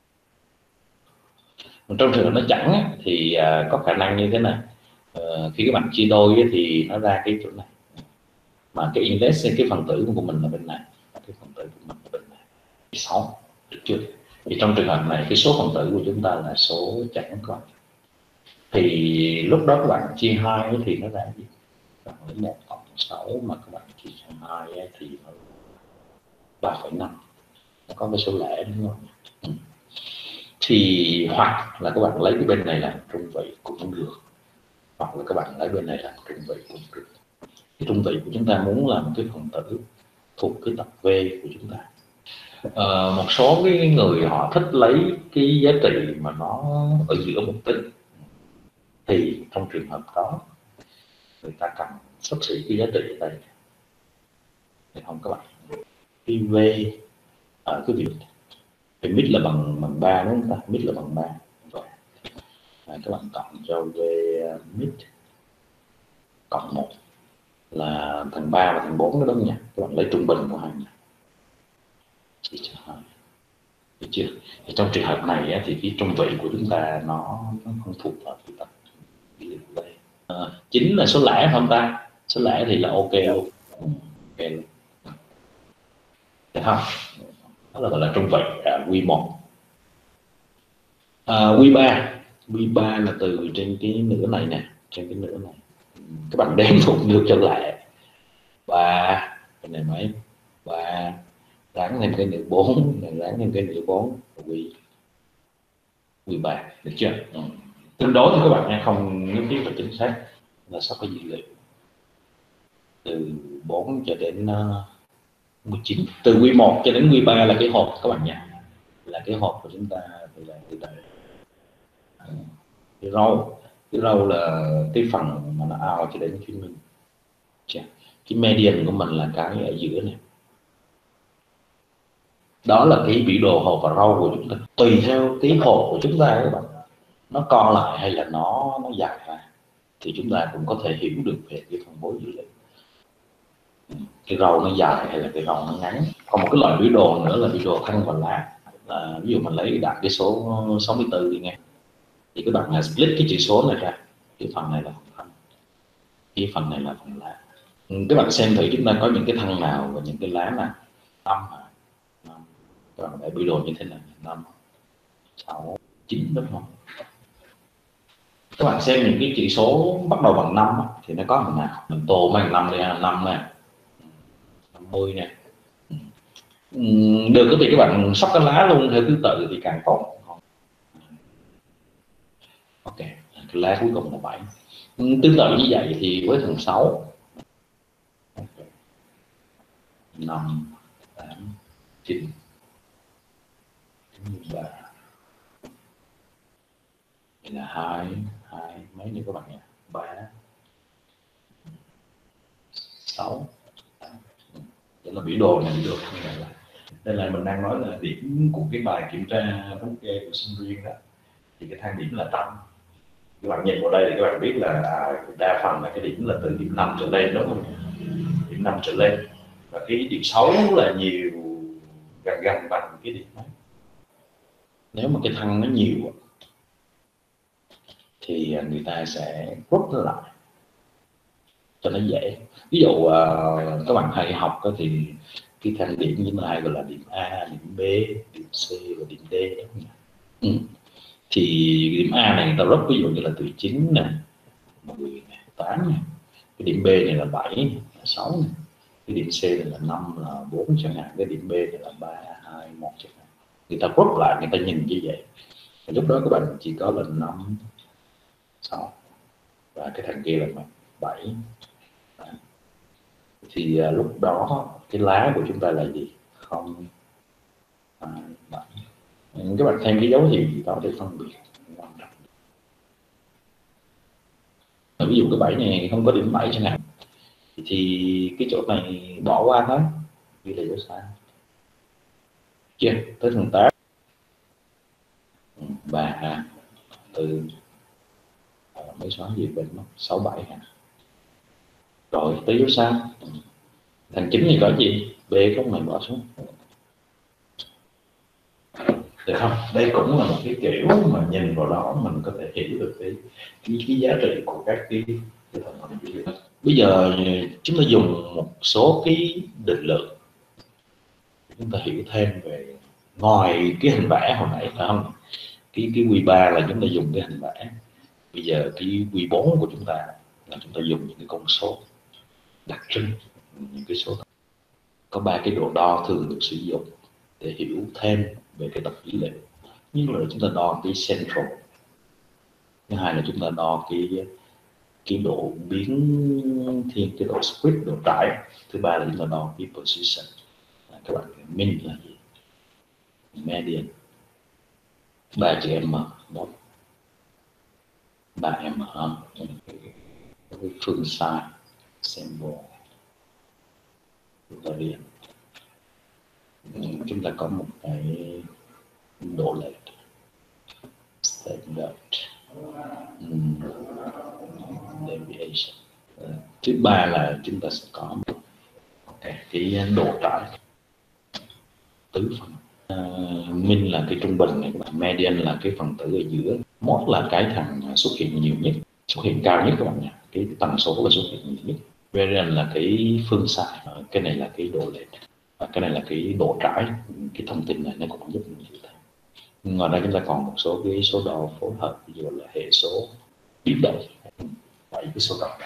Trong trường hợp nó chẳng thì có khả năng như thế này. Uh, khi các bạn chia đôi thì nó ra cái chỗ này, mà cái index cái phần tử của mình là bên này, cái phần tử của mình là bên này sáu, được chưa? Thì trong trường hợp này cái số phần tử của chúng ta là số chẳng còn, thì lúc đó các bạn chia hai thì nó ra gì? Các bạn lấy một cộng sáu mà các bạn chia cho hai thì nó ba phẩy năm, nó có cái số lẻ đúng không? Ừ. Thì hoặc là các bạn lấy cái bên này làm trung vị cũng được, hoặc là các bạn lấy bên này làm trung vị cũng được. Cái trung vị của chúng ta muốn làm cái phần tử thuộc cái tập V của chúng ta. À, một số cái người họ thích lấy cái giá trị mà nó ở giữa một tích, thì trong trường hợp đó người ta cần xấp xỉ cái giá trị ở đây, thì không các bạn, cái V ở cái việc thì mid là bằng bằng ba đúng không ta? Mid là bằng ba rồi. À, các bạn cộng cho V mid cộng một là thằng ba và thằng bốn đó đúng nhỉ? Các bạn lấy trung bình của hai, chỉ cho hai, được chưa? Thì trong trường hợp này á, thì cái trung vị của chúng ta nó, nó không thuộc vào cái tập đây. À, chính là số lẻ không ta? Số lẻ thì là ok luôn, ok luôn, được không? Đó là gọi là trung vị à, quy một. À, quy ba, quy ba là từ trên cái nửa này nè, trên cái nửa này các bạn đếm một ngược trở lại, ba cái này mấy, ba ráng thêm cái nửa bốn, ráng thêm cái nửa bốn, quy quy ba, được chưa? Ừ. Tương đối thì các bạn nha, không nhất thiết là chính xác, là sắp có dữ liệu từ bốn cho đến uh, mười chín, từ quy một cho đến quy ba là cái hộp các bạn nha, là cái hộp của chúng ta là từ đây. Cái râu, cái râu là cái phần mà nó out cho đến chuyên minh. Cái median của mình là cái ở giữa này, đó là cái biểu đồ hộp và râu của chúng ta. Tùy theo cái hộp của chúng ta các bạn, nó co lại hay là nó nó dài ra, thì chúng ta cũng có thể hiểu được về cái phân bố dữ liệu. Cái râu nó dài hay là cái râu nó ngắn. Còn một cái loại biểu đồ nữa là biểu đồ thân và lá. Là ví dụ mình lấy đạt cái số sáu mươi tư đi nghe, thì các bạn là split cái chữ số này ra, cái phần này là phần thân, cái phần này là phần lá. Các bạn xem thử chúng ta có những cái thân nào và những cái lá nào. Năm, các bạn để biểu đồ như thế này, năm, sáu, chín đúng không? Các bạn xem những cái chỉ số bắt đầu bằng năm thì nó có phần nào. Mình tô bằng năm đây, năm này, năm mươi nè. Được thì các bạn sắp cái lá luôn theo thứ tự thì càng tốt. Ok, cái lá cuối cùng là bảy. Tương tự như vậy thì với thằng sáu, năm, tám, chín ba là hai hai mấy nữa các bạn nhé, ba sáu. Đó là biểu đồ này, biểu đồ như này là đây là mình đang nói là điểm của cái bài kiểm tra thống kê của sinh viên đó, thì cái thang điểm là trăm. Các bạn nhìn vào đây thì các bạn biết là à, đa phần là cái điểm là từ điểm năm trở lên, đúng không? Điểm năm trở lên, và cái điểm sáu là nhiều, gần gần bằng cái điểm này. Nếu mà cái thăng nó nhiều thì người ta sẽ rút nó lại cho nó dễ. Ví dụ uh, các bạn hay học đó thì cái thang điểm như này gọi là điểm A, điểm B, điểm C và điểm D, đúng không? Ừ. Thì điểm A này người ta rút ví dụ như là từ chín này, mười này, tám này. Cái điểm B này là bảy này, sáu này. Cái điểm C này là năm, là bốn chẳng hạn. Cái điểm B này là ba, hai, một chẳng hạn. Người ta rút lại, người ta nhìn như vậy. Thì lúc đó các bạn chỉ có là năm, sáu và cái thằng kia là bảy. Thì uh, lúc đó cái lá của chúng ta là gì? Không, hai, bảy. Các bạn thêm cái dấu hiệu gì đó để phân biệt. Ví dụ cái bảy này không có điểm bảy chẳng hạn, thì cái chỗ này bỏ qua thôi, ghi là dấu sai. Chưa tới thằng tám và từ mấy xóa gì bên mất sáu bảy hả? Rồi tới dấu sai. Thành chín thì có gì? B có này bỏ xuống. Được không? Đây cũng là một cái kiểu mà nhìn vào đó mình có thể hiểu được cái cái, cái giá trị của các cái, cái thành phần dữ liệu. Bây giờ chúng ta dùng một số cái định lượng chúng ta hiểu thêm về, ngoài cái hình vẽ hồi nãy phải không? Cái cái quy ba là chúng ta dùng cái hình vẽ. Bây giờ cái quy bốn của chúng ta là chúng ta dùng những cái con số đặc trưng, những cái số có ba cái độ đo thường được sử dụng để hiểu thêm về cái tập dữ liệu. Như là chúng ta đo cái central, thứ hai là chúng ta đo cái cái độ biến thiên, cái độ spread, độ trải, thứ ba là chúng ta đo cái position. Các bạn min là gì? Median, ba chữ m, một ba m, cái phương sai symbol variant. Chúng ta có một cái độ lệch standard deviation. Thứ ba là chúng ta sẽ có okay, cái độ trải tứ phần. Uh, min là cái trung bình này các bạn, median là cái phần tử ở giữa, mốt là cái thằng xuất hiện nhiều nhất, xuất hiện cao nhất các bạn nhé, cái tần số là xuất hiện nhiều nhất. Variance là cái phương sai, cái này là cái độ lệch, cái này là cái độ trải. Cái thông tin này nó cũng giúp mình hiểu. Ngoài ra chúng ta còn một số cái số đo phối hợp, ví dụ là hệ số biến đổi, bảy cái số đo.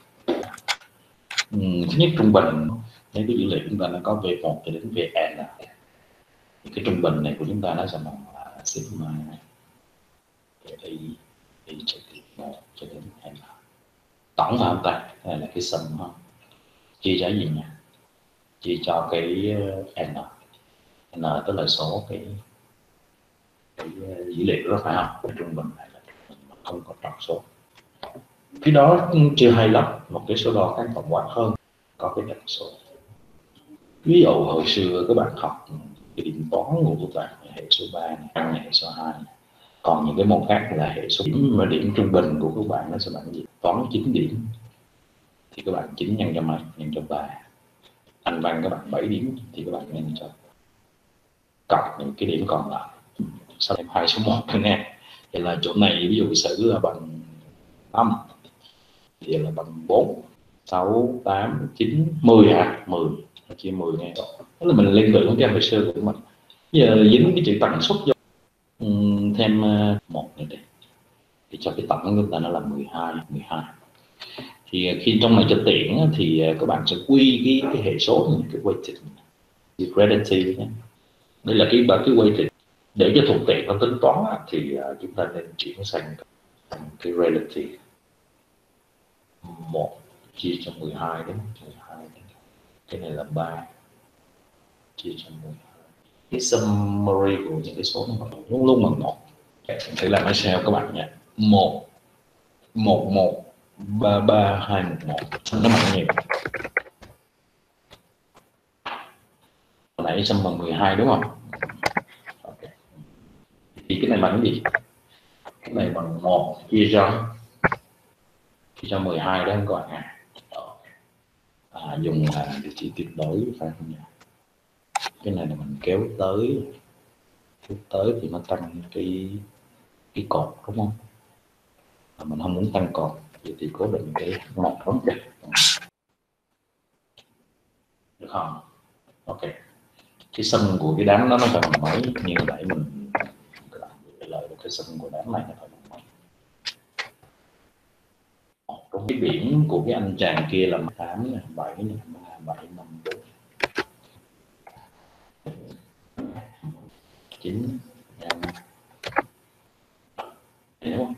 Uhm, thứ nhất trung bình, nếu cái dữ liệu chúng ta nó có V một cho đến Vn, thì cái trung bình này của chúng ta nó sẽ bằng là sigma y y trực tiếp một cho đến n. Tổng là không ta? Đây là cái sum ha. Chia cho gì nha? Chia cho cái n. N tức là số cái cái dữ liệu đó phải không? Cái trung bình này là không có trọn số. Cái đó chưa hay lắm, một cái số đo khác tổng quát hơn có cái trọn số. Ví dụ hồi xưa các bạn học cái điểm toán ngũ toàn hệ số ba này, ăn hệ số hai này. Còn những cái môn khác là hệ số điểm, mà điểm trung bình của các bạn nó sẽ bằng gì? Toán chín điểm thì các bạn chín nhân cho mấy? Nhân cho ba. Anh văn các bạn bảy điểm thì các bạn nhân cho cộng những cái điểm còn lại. Sau thêm hai số một nữa nè. Thì là chỗ này ví dụ sử là bằng năm, thì là bằng bốn, sáu, tám, chín, mười hả? mười, chia mười nghe. Đó là mình liên tưởng cái hồi xưa của mình. Bây giờ dính cái chữ tần suất vô, uhm, thêm uh, một nữa đi, thì cho cái tổng của chúng ta nó là mười hai, mười hai. Thì khi trong này cho tiện thì các bạn sẽ quy cái, cái hệ số này, cái weighted, cái relative nhé. Đây là cái ba cái weighted. Để cho thuận tiện trong tính toán thì chúng ta nên chuyển sang cái relative. Một chia cho mười hai đúng không? mười hai. Cái này là ba chia cho mười hai. cái summary của những cái số nó luôn luôn bằng một. Thử làm Excel các bạn nhé. Một một một ba ba hai một một nó bằng nhiều. Hồi nãy sum bằng mười hai đúng không? Okay. Thì cái này bằng cái gì? Cái này bằng một chia cho chia cho mười hai đó các bạn ạ. À, dùng là địa chỉ tuyệt đối phải không nhỉ? Cái này là mình kéo tới kéo tới thì nó tăng cái cái cột đúng không? À, mình không muốn tăng cột vậy thì cố định cái một đóng chặt được không? Ok, cái sum của cái đám đó nó phải bằng mấy, như hồi nãy mình lợi được cái sum của đám này nó phải bằng mấy. Trong cái biển của cái anh chàng kia là tám này, bảy này, bảy năm bốn chín đúng không?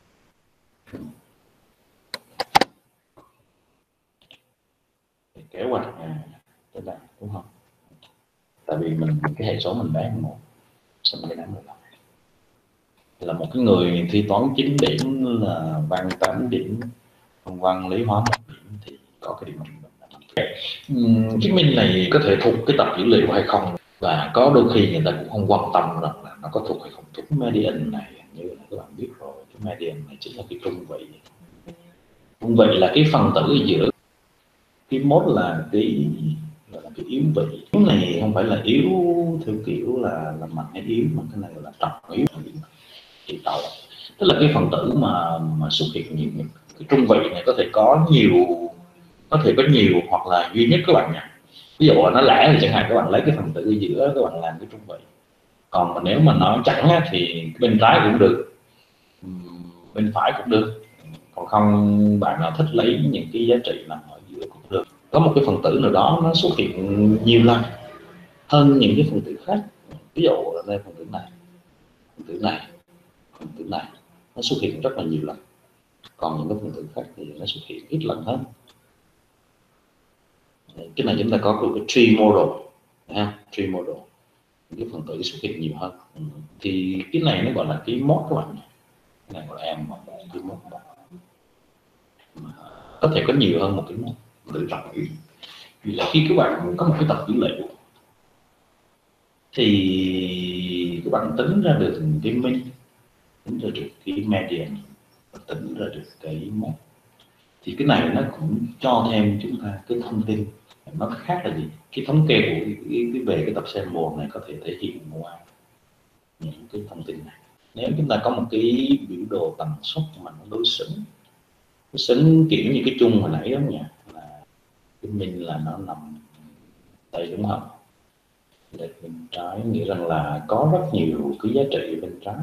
Kéo qua à, tức là đúng không? Tại vì mình cái hệ số mình bán một xong cái đám này là một cái người thi toán chín điểm, là văn tám điểm, công văn lý hóa một điểm thì có cái điểm mình. Chứng minh này có thể thuộc cái tập dữ liệu hay không, và có đôi khi người ta cũng không quan tâm rằng là nó có thuộc hay không thuộc. Median này như là các bạn biết rồi, cái median này chính là cái trung vị. Trung vị là cái phần tử ở giữa, cái mốt là cái là cái yếu vị. Cái này không phải là yếu theo kiểu là là mạnh hay yếu, mà cái này là trọng yếu thì tàu. Tức là cái phần tử mà mà xuất hiện nhiều. Cái trung vị này có thể có nhiều, có thể có nhiều hoặc là duy nhất các bạn nhỉ. Ví dụ nó lẻ thì chẳng hạn các bạn lấy cái phần tử ở giữa các bạn làm cái trung vị. Còn mà nếu mà nó chẳng á, thì bên trái cũng được, bên phải cũng được. Còn không bạn nào thích lấy những cái giá trị nằm ở giữa cũng được. Có một cái phần tử nào đó nó xuất hiện nhiều lần hơn những cái phần tử khác. Ví dụ là đây phần tử này, phần tử này, phần tử này nó xuất hiện rất là nhiều lần. Còn những cái phần tử khác thì nó xuất hiện ít lần hơn. Cái này chúng ta có cái tree model, ha, tree model, cái phần tử xuất hiện nhiều hơn. Thì cái này nó gọi là cái mốt các bạn. Cái này gọi là em một cái mốt, có thể có nhiều hơn một cái mốt tự trọng yếu. Vì là khi các bạn có một cái tập dữ liệu thì các bạn tính ra được cái mean, tính ra được cái median, tính ra được cái mốt. Thì cái này nó cũng cho thêm chúng ta cái thông tin. Nó khác là gì? Cái thống kê của cái, cái về cái tập sample này có thể thể hiện qua những cái thông tin này. Nếu chúng ta có một cái biểu đồ tần suất mà nó đối xứng, nó xứng kiểu như cái chung hồi nãy đó nhỉ, là cái mình là nó nằm đây đúng không? Đây bên trái nghĩa rằng là có rất nhiều cái giá trị bên trái.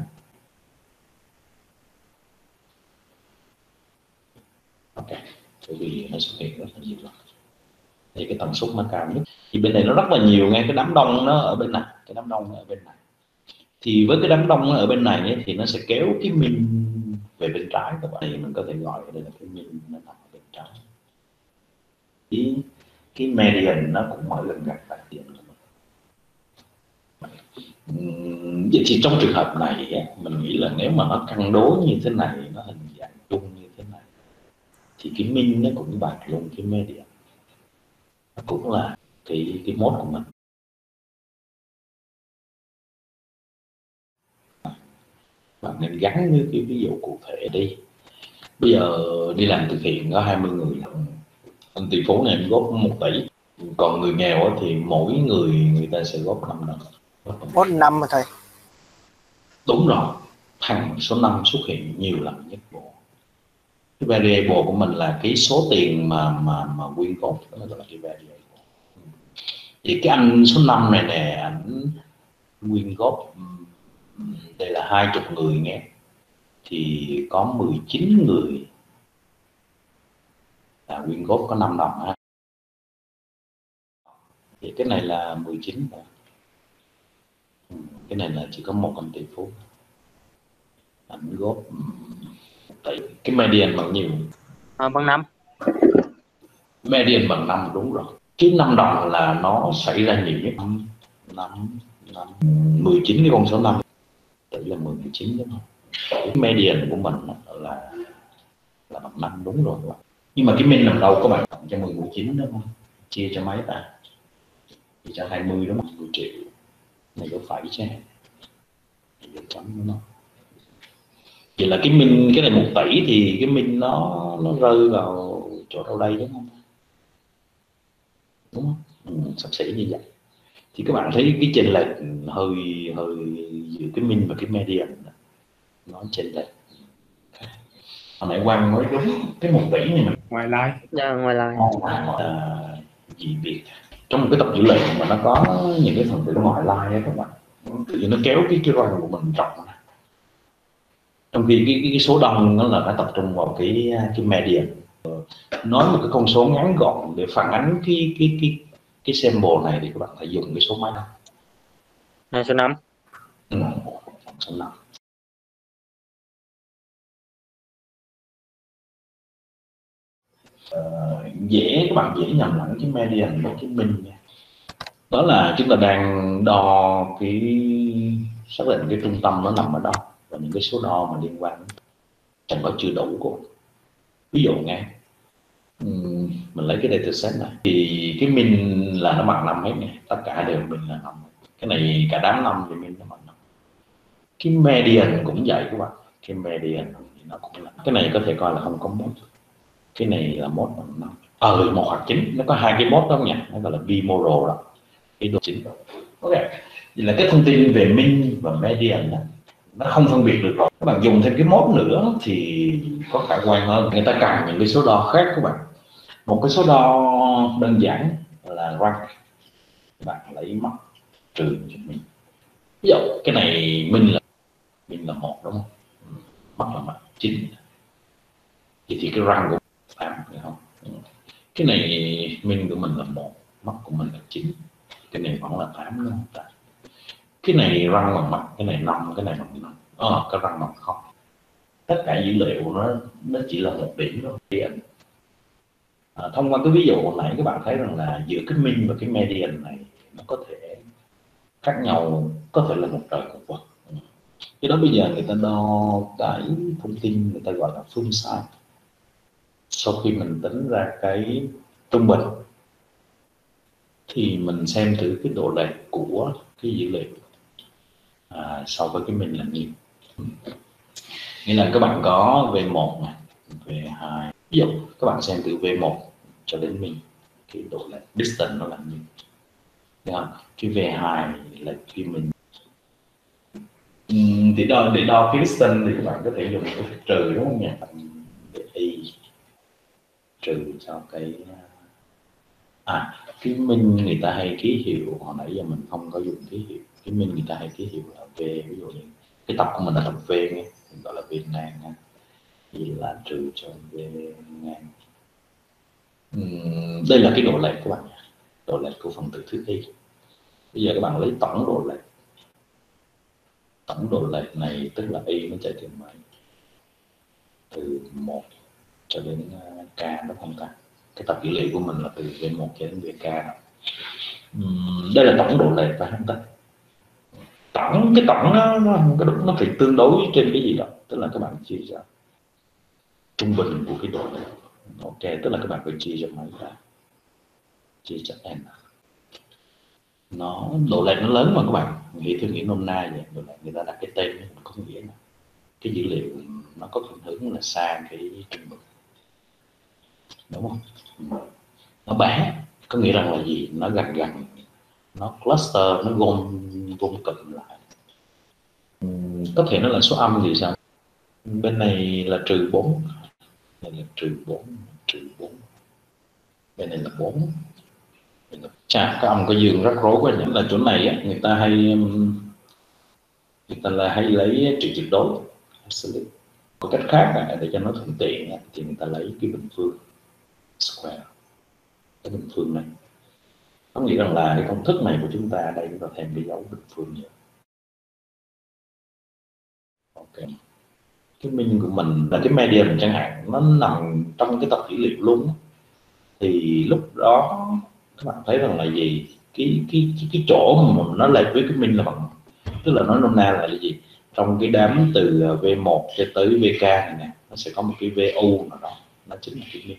Ok, bởi vì nó xuất hiện rất là nhiều lần. Thì cái tần suất nó cao nhất. Thì bên này nó rất là nhiều ngay, cái đám đông nó ở bên này, cái đám đông nó ở bên này. Thì với cái đám đông nó ở bên này ấy, thì nó sẽ kéo cái min về bên trái các bạn. Thì mình có thể gọi đây là cái min nó nằm ở bên trái. Cái, cái median nó cũng ở gần gần đại diện. Vậy thì trong trường hợp này ấy, mình nghĩ là nếu mà nó cân đối như thế này, nó hình dạng chung như thế này, thì cái min nó cũng bằng luôn cái median. Nó cũng là cái cái mốt của mình. Bạn nên gắn với cái ví dụ cụ thể đi. Bây giờ đi làm từ thiện có hai mươi người, anh tỷ phú này góp một tỷ, còn người nghèo thì mỗi người người ta sẽ góp năm đồng. Một năm mà thầy. Đúng rồi, thằng số năm xuất hiện nhiều lần nhất bộ. Cái variable của mình là cái số tiền mà mà mà quyên góp, đó là cái variable. Thì cái anh số năm này nè, anh quyên góp đây là hai chục người nhé, thì có mười chín người là quyên góp có năm đồng ha. Thì cái này là mười chín rồi. Cái này là chỉ có một anh tỷ phú anh góp tỷ. Cái median bằng nhiều À, bằng năm. Median bằng năm đúng rồi. Cái năm đồng là nó xảy ra nhiều nhất. Năm mười chín, cái con số năm tự là mười chín đúng không? Cái median của mình là là bằng năm đúng rồi các bạn. Nhưng mà cái min nằm đâu các bạn? Cộng cho mười, mười chín đúng không? Chia cho mấy ta? Chia cho hai mươi đúng không? mười triệu. Này có phải chứ? Này có chấm đúng không? Vậy là cái min, cái này một tỷ thì cái min nó nó rơi vào chỗ đâu đây đúng không? Đúng không? Ừ, sắp xỉ như vậy. Thì các bạn thấy cái chênh lệch hơi hơi giữa cái min và cái median nó chênh lệch. Hồi nãy Quang nói đúng cái một tỷ này mình Ngoài like. Dạ, ngoài like. là gì việc trong một cái tập dữ liệu mà nó có những cái phần tử ngoại lai ấy các bạn, tự nhiên nó kéo cái cái răng của mình rộng, trong khi cái, cái, cái số đông nó là phải tập trung vào cái cái median. Nói một cái con số ngắn gọn để phản ánh cái cái cái cái sample này thì các bạn phải dùng cái số mấy đâu? Hai số năm. Ừ, số năm. Ờ, dễ các bạn dễ nhầm lẫn cái median với cái min nha. Đó là chúng ta đang đo cái xác định cái trung tâm nó nằm ở đâu và những cái số đo mà liên quan chẳng có chưa đủ của. Ví dụ nghe mình lấy cái dataset này thì cái min là nó bằng năm hết nè, tất cả đều min là năm, cái này cả đám năm thì min nó bằng năm. Cái median cũng vậy các bạn, cái median thì nó cũng là cái này có thể coi là không có mốt, cái này là mốt bằng năm, ờ một hoặc chín, nó có hai cái mốt đó nhỉ, nó gọi là bimoral đó, cái độ chính. Ok, vậy là cái thông tin về min và median nó không phân biệt được rồi. Các bạn dùng thêm cái mốt nữa thì có khả quan hơn, người ta cần những cái số đo khác các bạn. Một cái số đo đơn giản là rank, các bạn lấy mắc trừ min. Ví dụ cái này min là min là một đúng không, mắc là mắc chín, vậy thì cái rank của tám phải không? Cái này min của mình là một, mắc của mình là chín, cái này vẫn là tám đúng không? Cái này răng bằng mặt, cái này năm, cái này bằng năm, ờ, cái răng bằng không. Tất cả dữ liệu nó nó chỉ là một điểm thôi. À, thông qua cái ví dụ hồi nãy các bạn thấy rằng là giữa cái min và cái median này nó có thể khác nhau, có thể là một trời một vực. Cái đó bây giờ người ta đo cái thông tin người ta gọi là phương sai. Sau khi mình tính ra cái trung bình thì mình xem thử cái độ lệch của cái dữ liệu à, so với cái min là nhiêu. Nghĩa là các bạn có V một này, V hai, ví dụ các bạn xem từ V một cho đến min cái độ lệch distance nó là nhiêu. Được không? Cái V hai là khi mình uhm, để đo để đo cái distance thì các bạn có thể dùng cái phép trừ đúng không nhỉ? Để y trừ cho cái à cái min người ta hay ký hiệu, hồi nãy giờ mình không có dùng ký hiệu. Cái min người ta hay ký hiệu là V, ví dụ như cái tập của mình là tập V nghe, mình gọi là V ngang nha, thì là trừ cho V ngang. Uhm, đây là cái độ lệch các bạn, độ lệch của phần tử thứ y. Bây giờ các bạn lấy tổng độ lệch, tổng độ lệch này tức là y nó chạy từ mấy, từ một cho đến k đúng không ta? Cái tập dữ liệu của mình là từ V một cho đến Vk. Uhm, đây là tổng độ lệch phải không ta? Tổng cái tổng nó nó không có đúng, nó phải tương đối trên cái gì đó, tức là các bạn chia ra trung bình của cái độ lệch. Ok, tức là các bạn phải chia cho mấy ra, chia cho n. Nó độ lệch nó lớn mà các bạn nghĩ theo nghĩa nôm na vậy, độ lệch người ta đặt cái tên có nghĩa là cái dữ liệu nó có khuynh hướng là xa cái trung bình, đúng không? Nó bé có nghĩa rằng là gì? Nó gần gần, nó cluster, nó gom gom cụm lại. Uhm, có thể nó là số âm thì sao? Bên này là trừ bốn, này là trừ bốn, trừ bốn, bên này là bốn. Chà, cái âm có dương rắc rối quá nhỉ. Là chỗ này á, người ta hay người ta là hay lấy trị tuyệt đối. Một cách khác là để cho nó thuận tiện thì người ta lấy cái bình phương square, cái bình phương này. Có nghĩa rằng là cái công thức này của chúng ta đây chúng ta thêm cái dấu bình phương nữa. Ok, cái min của mình là cái median chẳng hạn, nó nằm trong cái tập dữ liệu luôn, thì lúc đó các bạn thấy rằng là gì? cái cái cái, cái chỗ mà nó lệch với cái min là bằng, tức là nói nôm na là gì, trong cái đám từ V một cho tới vê ca này nè, nó sẽ có một cái vê u nào đó, nó chính là cái min.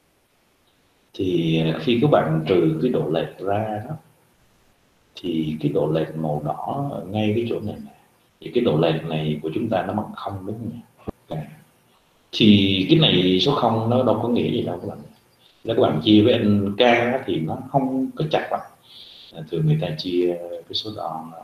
Thì khi các bạn trừ cái độ lệch ra đó thì cái độ lệch màu đỏ ngay cái chỗ này nè, thì cái độ lệch này của chúng ta nó bằng không, đúng không nhỉ? Thì cái này số không nó đâu có nghĩa gì đâu các bạn. Nếu các bạn chia với n k thì nó không có chặt lắm. Thường người ta chia cái số đo nó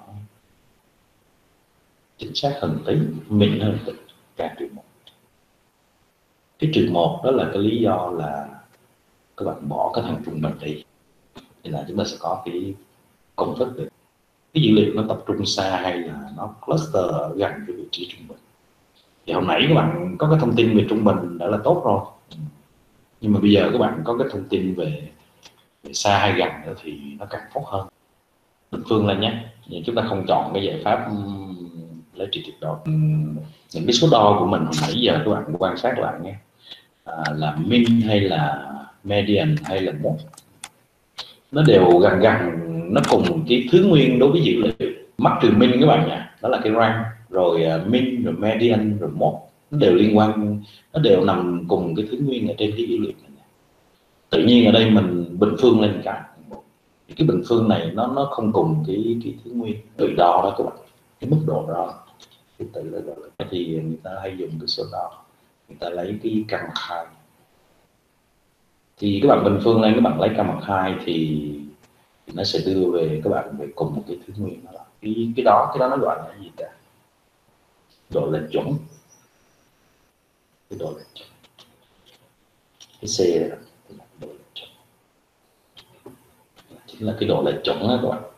chính xác hơn tí, mịn hơn tí, k trừ một. Cái trừ một đó là cái lý do là các bạn bỏ cái thằng trung bình đi, thì là chúng ta sẽ có cái công thức được cái dữ liệu nó tập trung xa hay là nó cluster gần cái vị trí trung bình. Thì hồi nãy các bạn có cái thông tin về trung bình đã là tốt rồi, nhưng mà bây giờ các bạn có cái thông tin về, về xa hay gần nữa thì nó càng tốt hơn. Bình phương lên nhé, chúng ta không chọn cái giải pháp lấy trị tuyệt đối. Những cái số đo của mình hồi nãy giờ các bạn quan sát lại nhé, à, là min hay là median hay là mode, nó đều gần gần, nó cùng cái thứ nguyên đối với dữ liệu. Mắc trừ min các bạn nha, đó là cái rank, rồi uh, min, rồi median, rồi mode, nó đều liên quan, nó đều nằm cùng cái thứ nguyên ở trên cái dữ liệu này. Tự nhiên ở đây mình bình phương lên cả, cái bình phương này nó nó không cùng cái cái thứ nguyên tự đo đó các bạn, cái mức độ đó cái tự đó gọi là, thì người ta hay dùng cái số đo, người ta lấy cái căn bậc hai. Thì các bạn bình phương lên, các bạn lấy căn bậc hai thì nó sẽ đưa về các bạn về cùng một cái thứ nguyên đó. Là cái cái đó cái đó nó gọi là gì cả, độ lệch chuẩn, cái độ lệch chuẩn, cái c đó, chính là cái độ lệch chuẩn đó các bạn.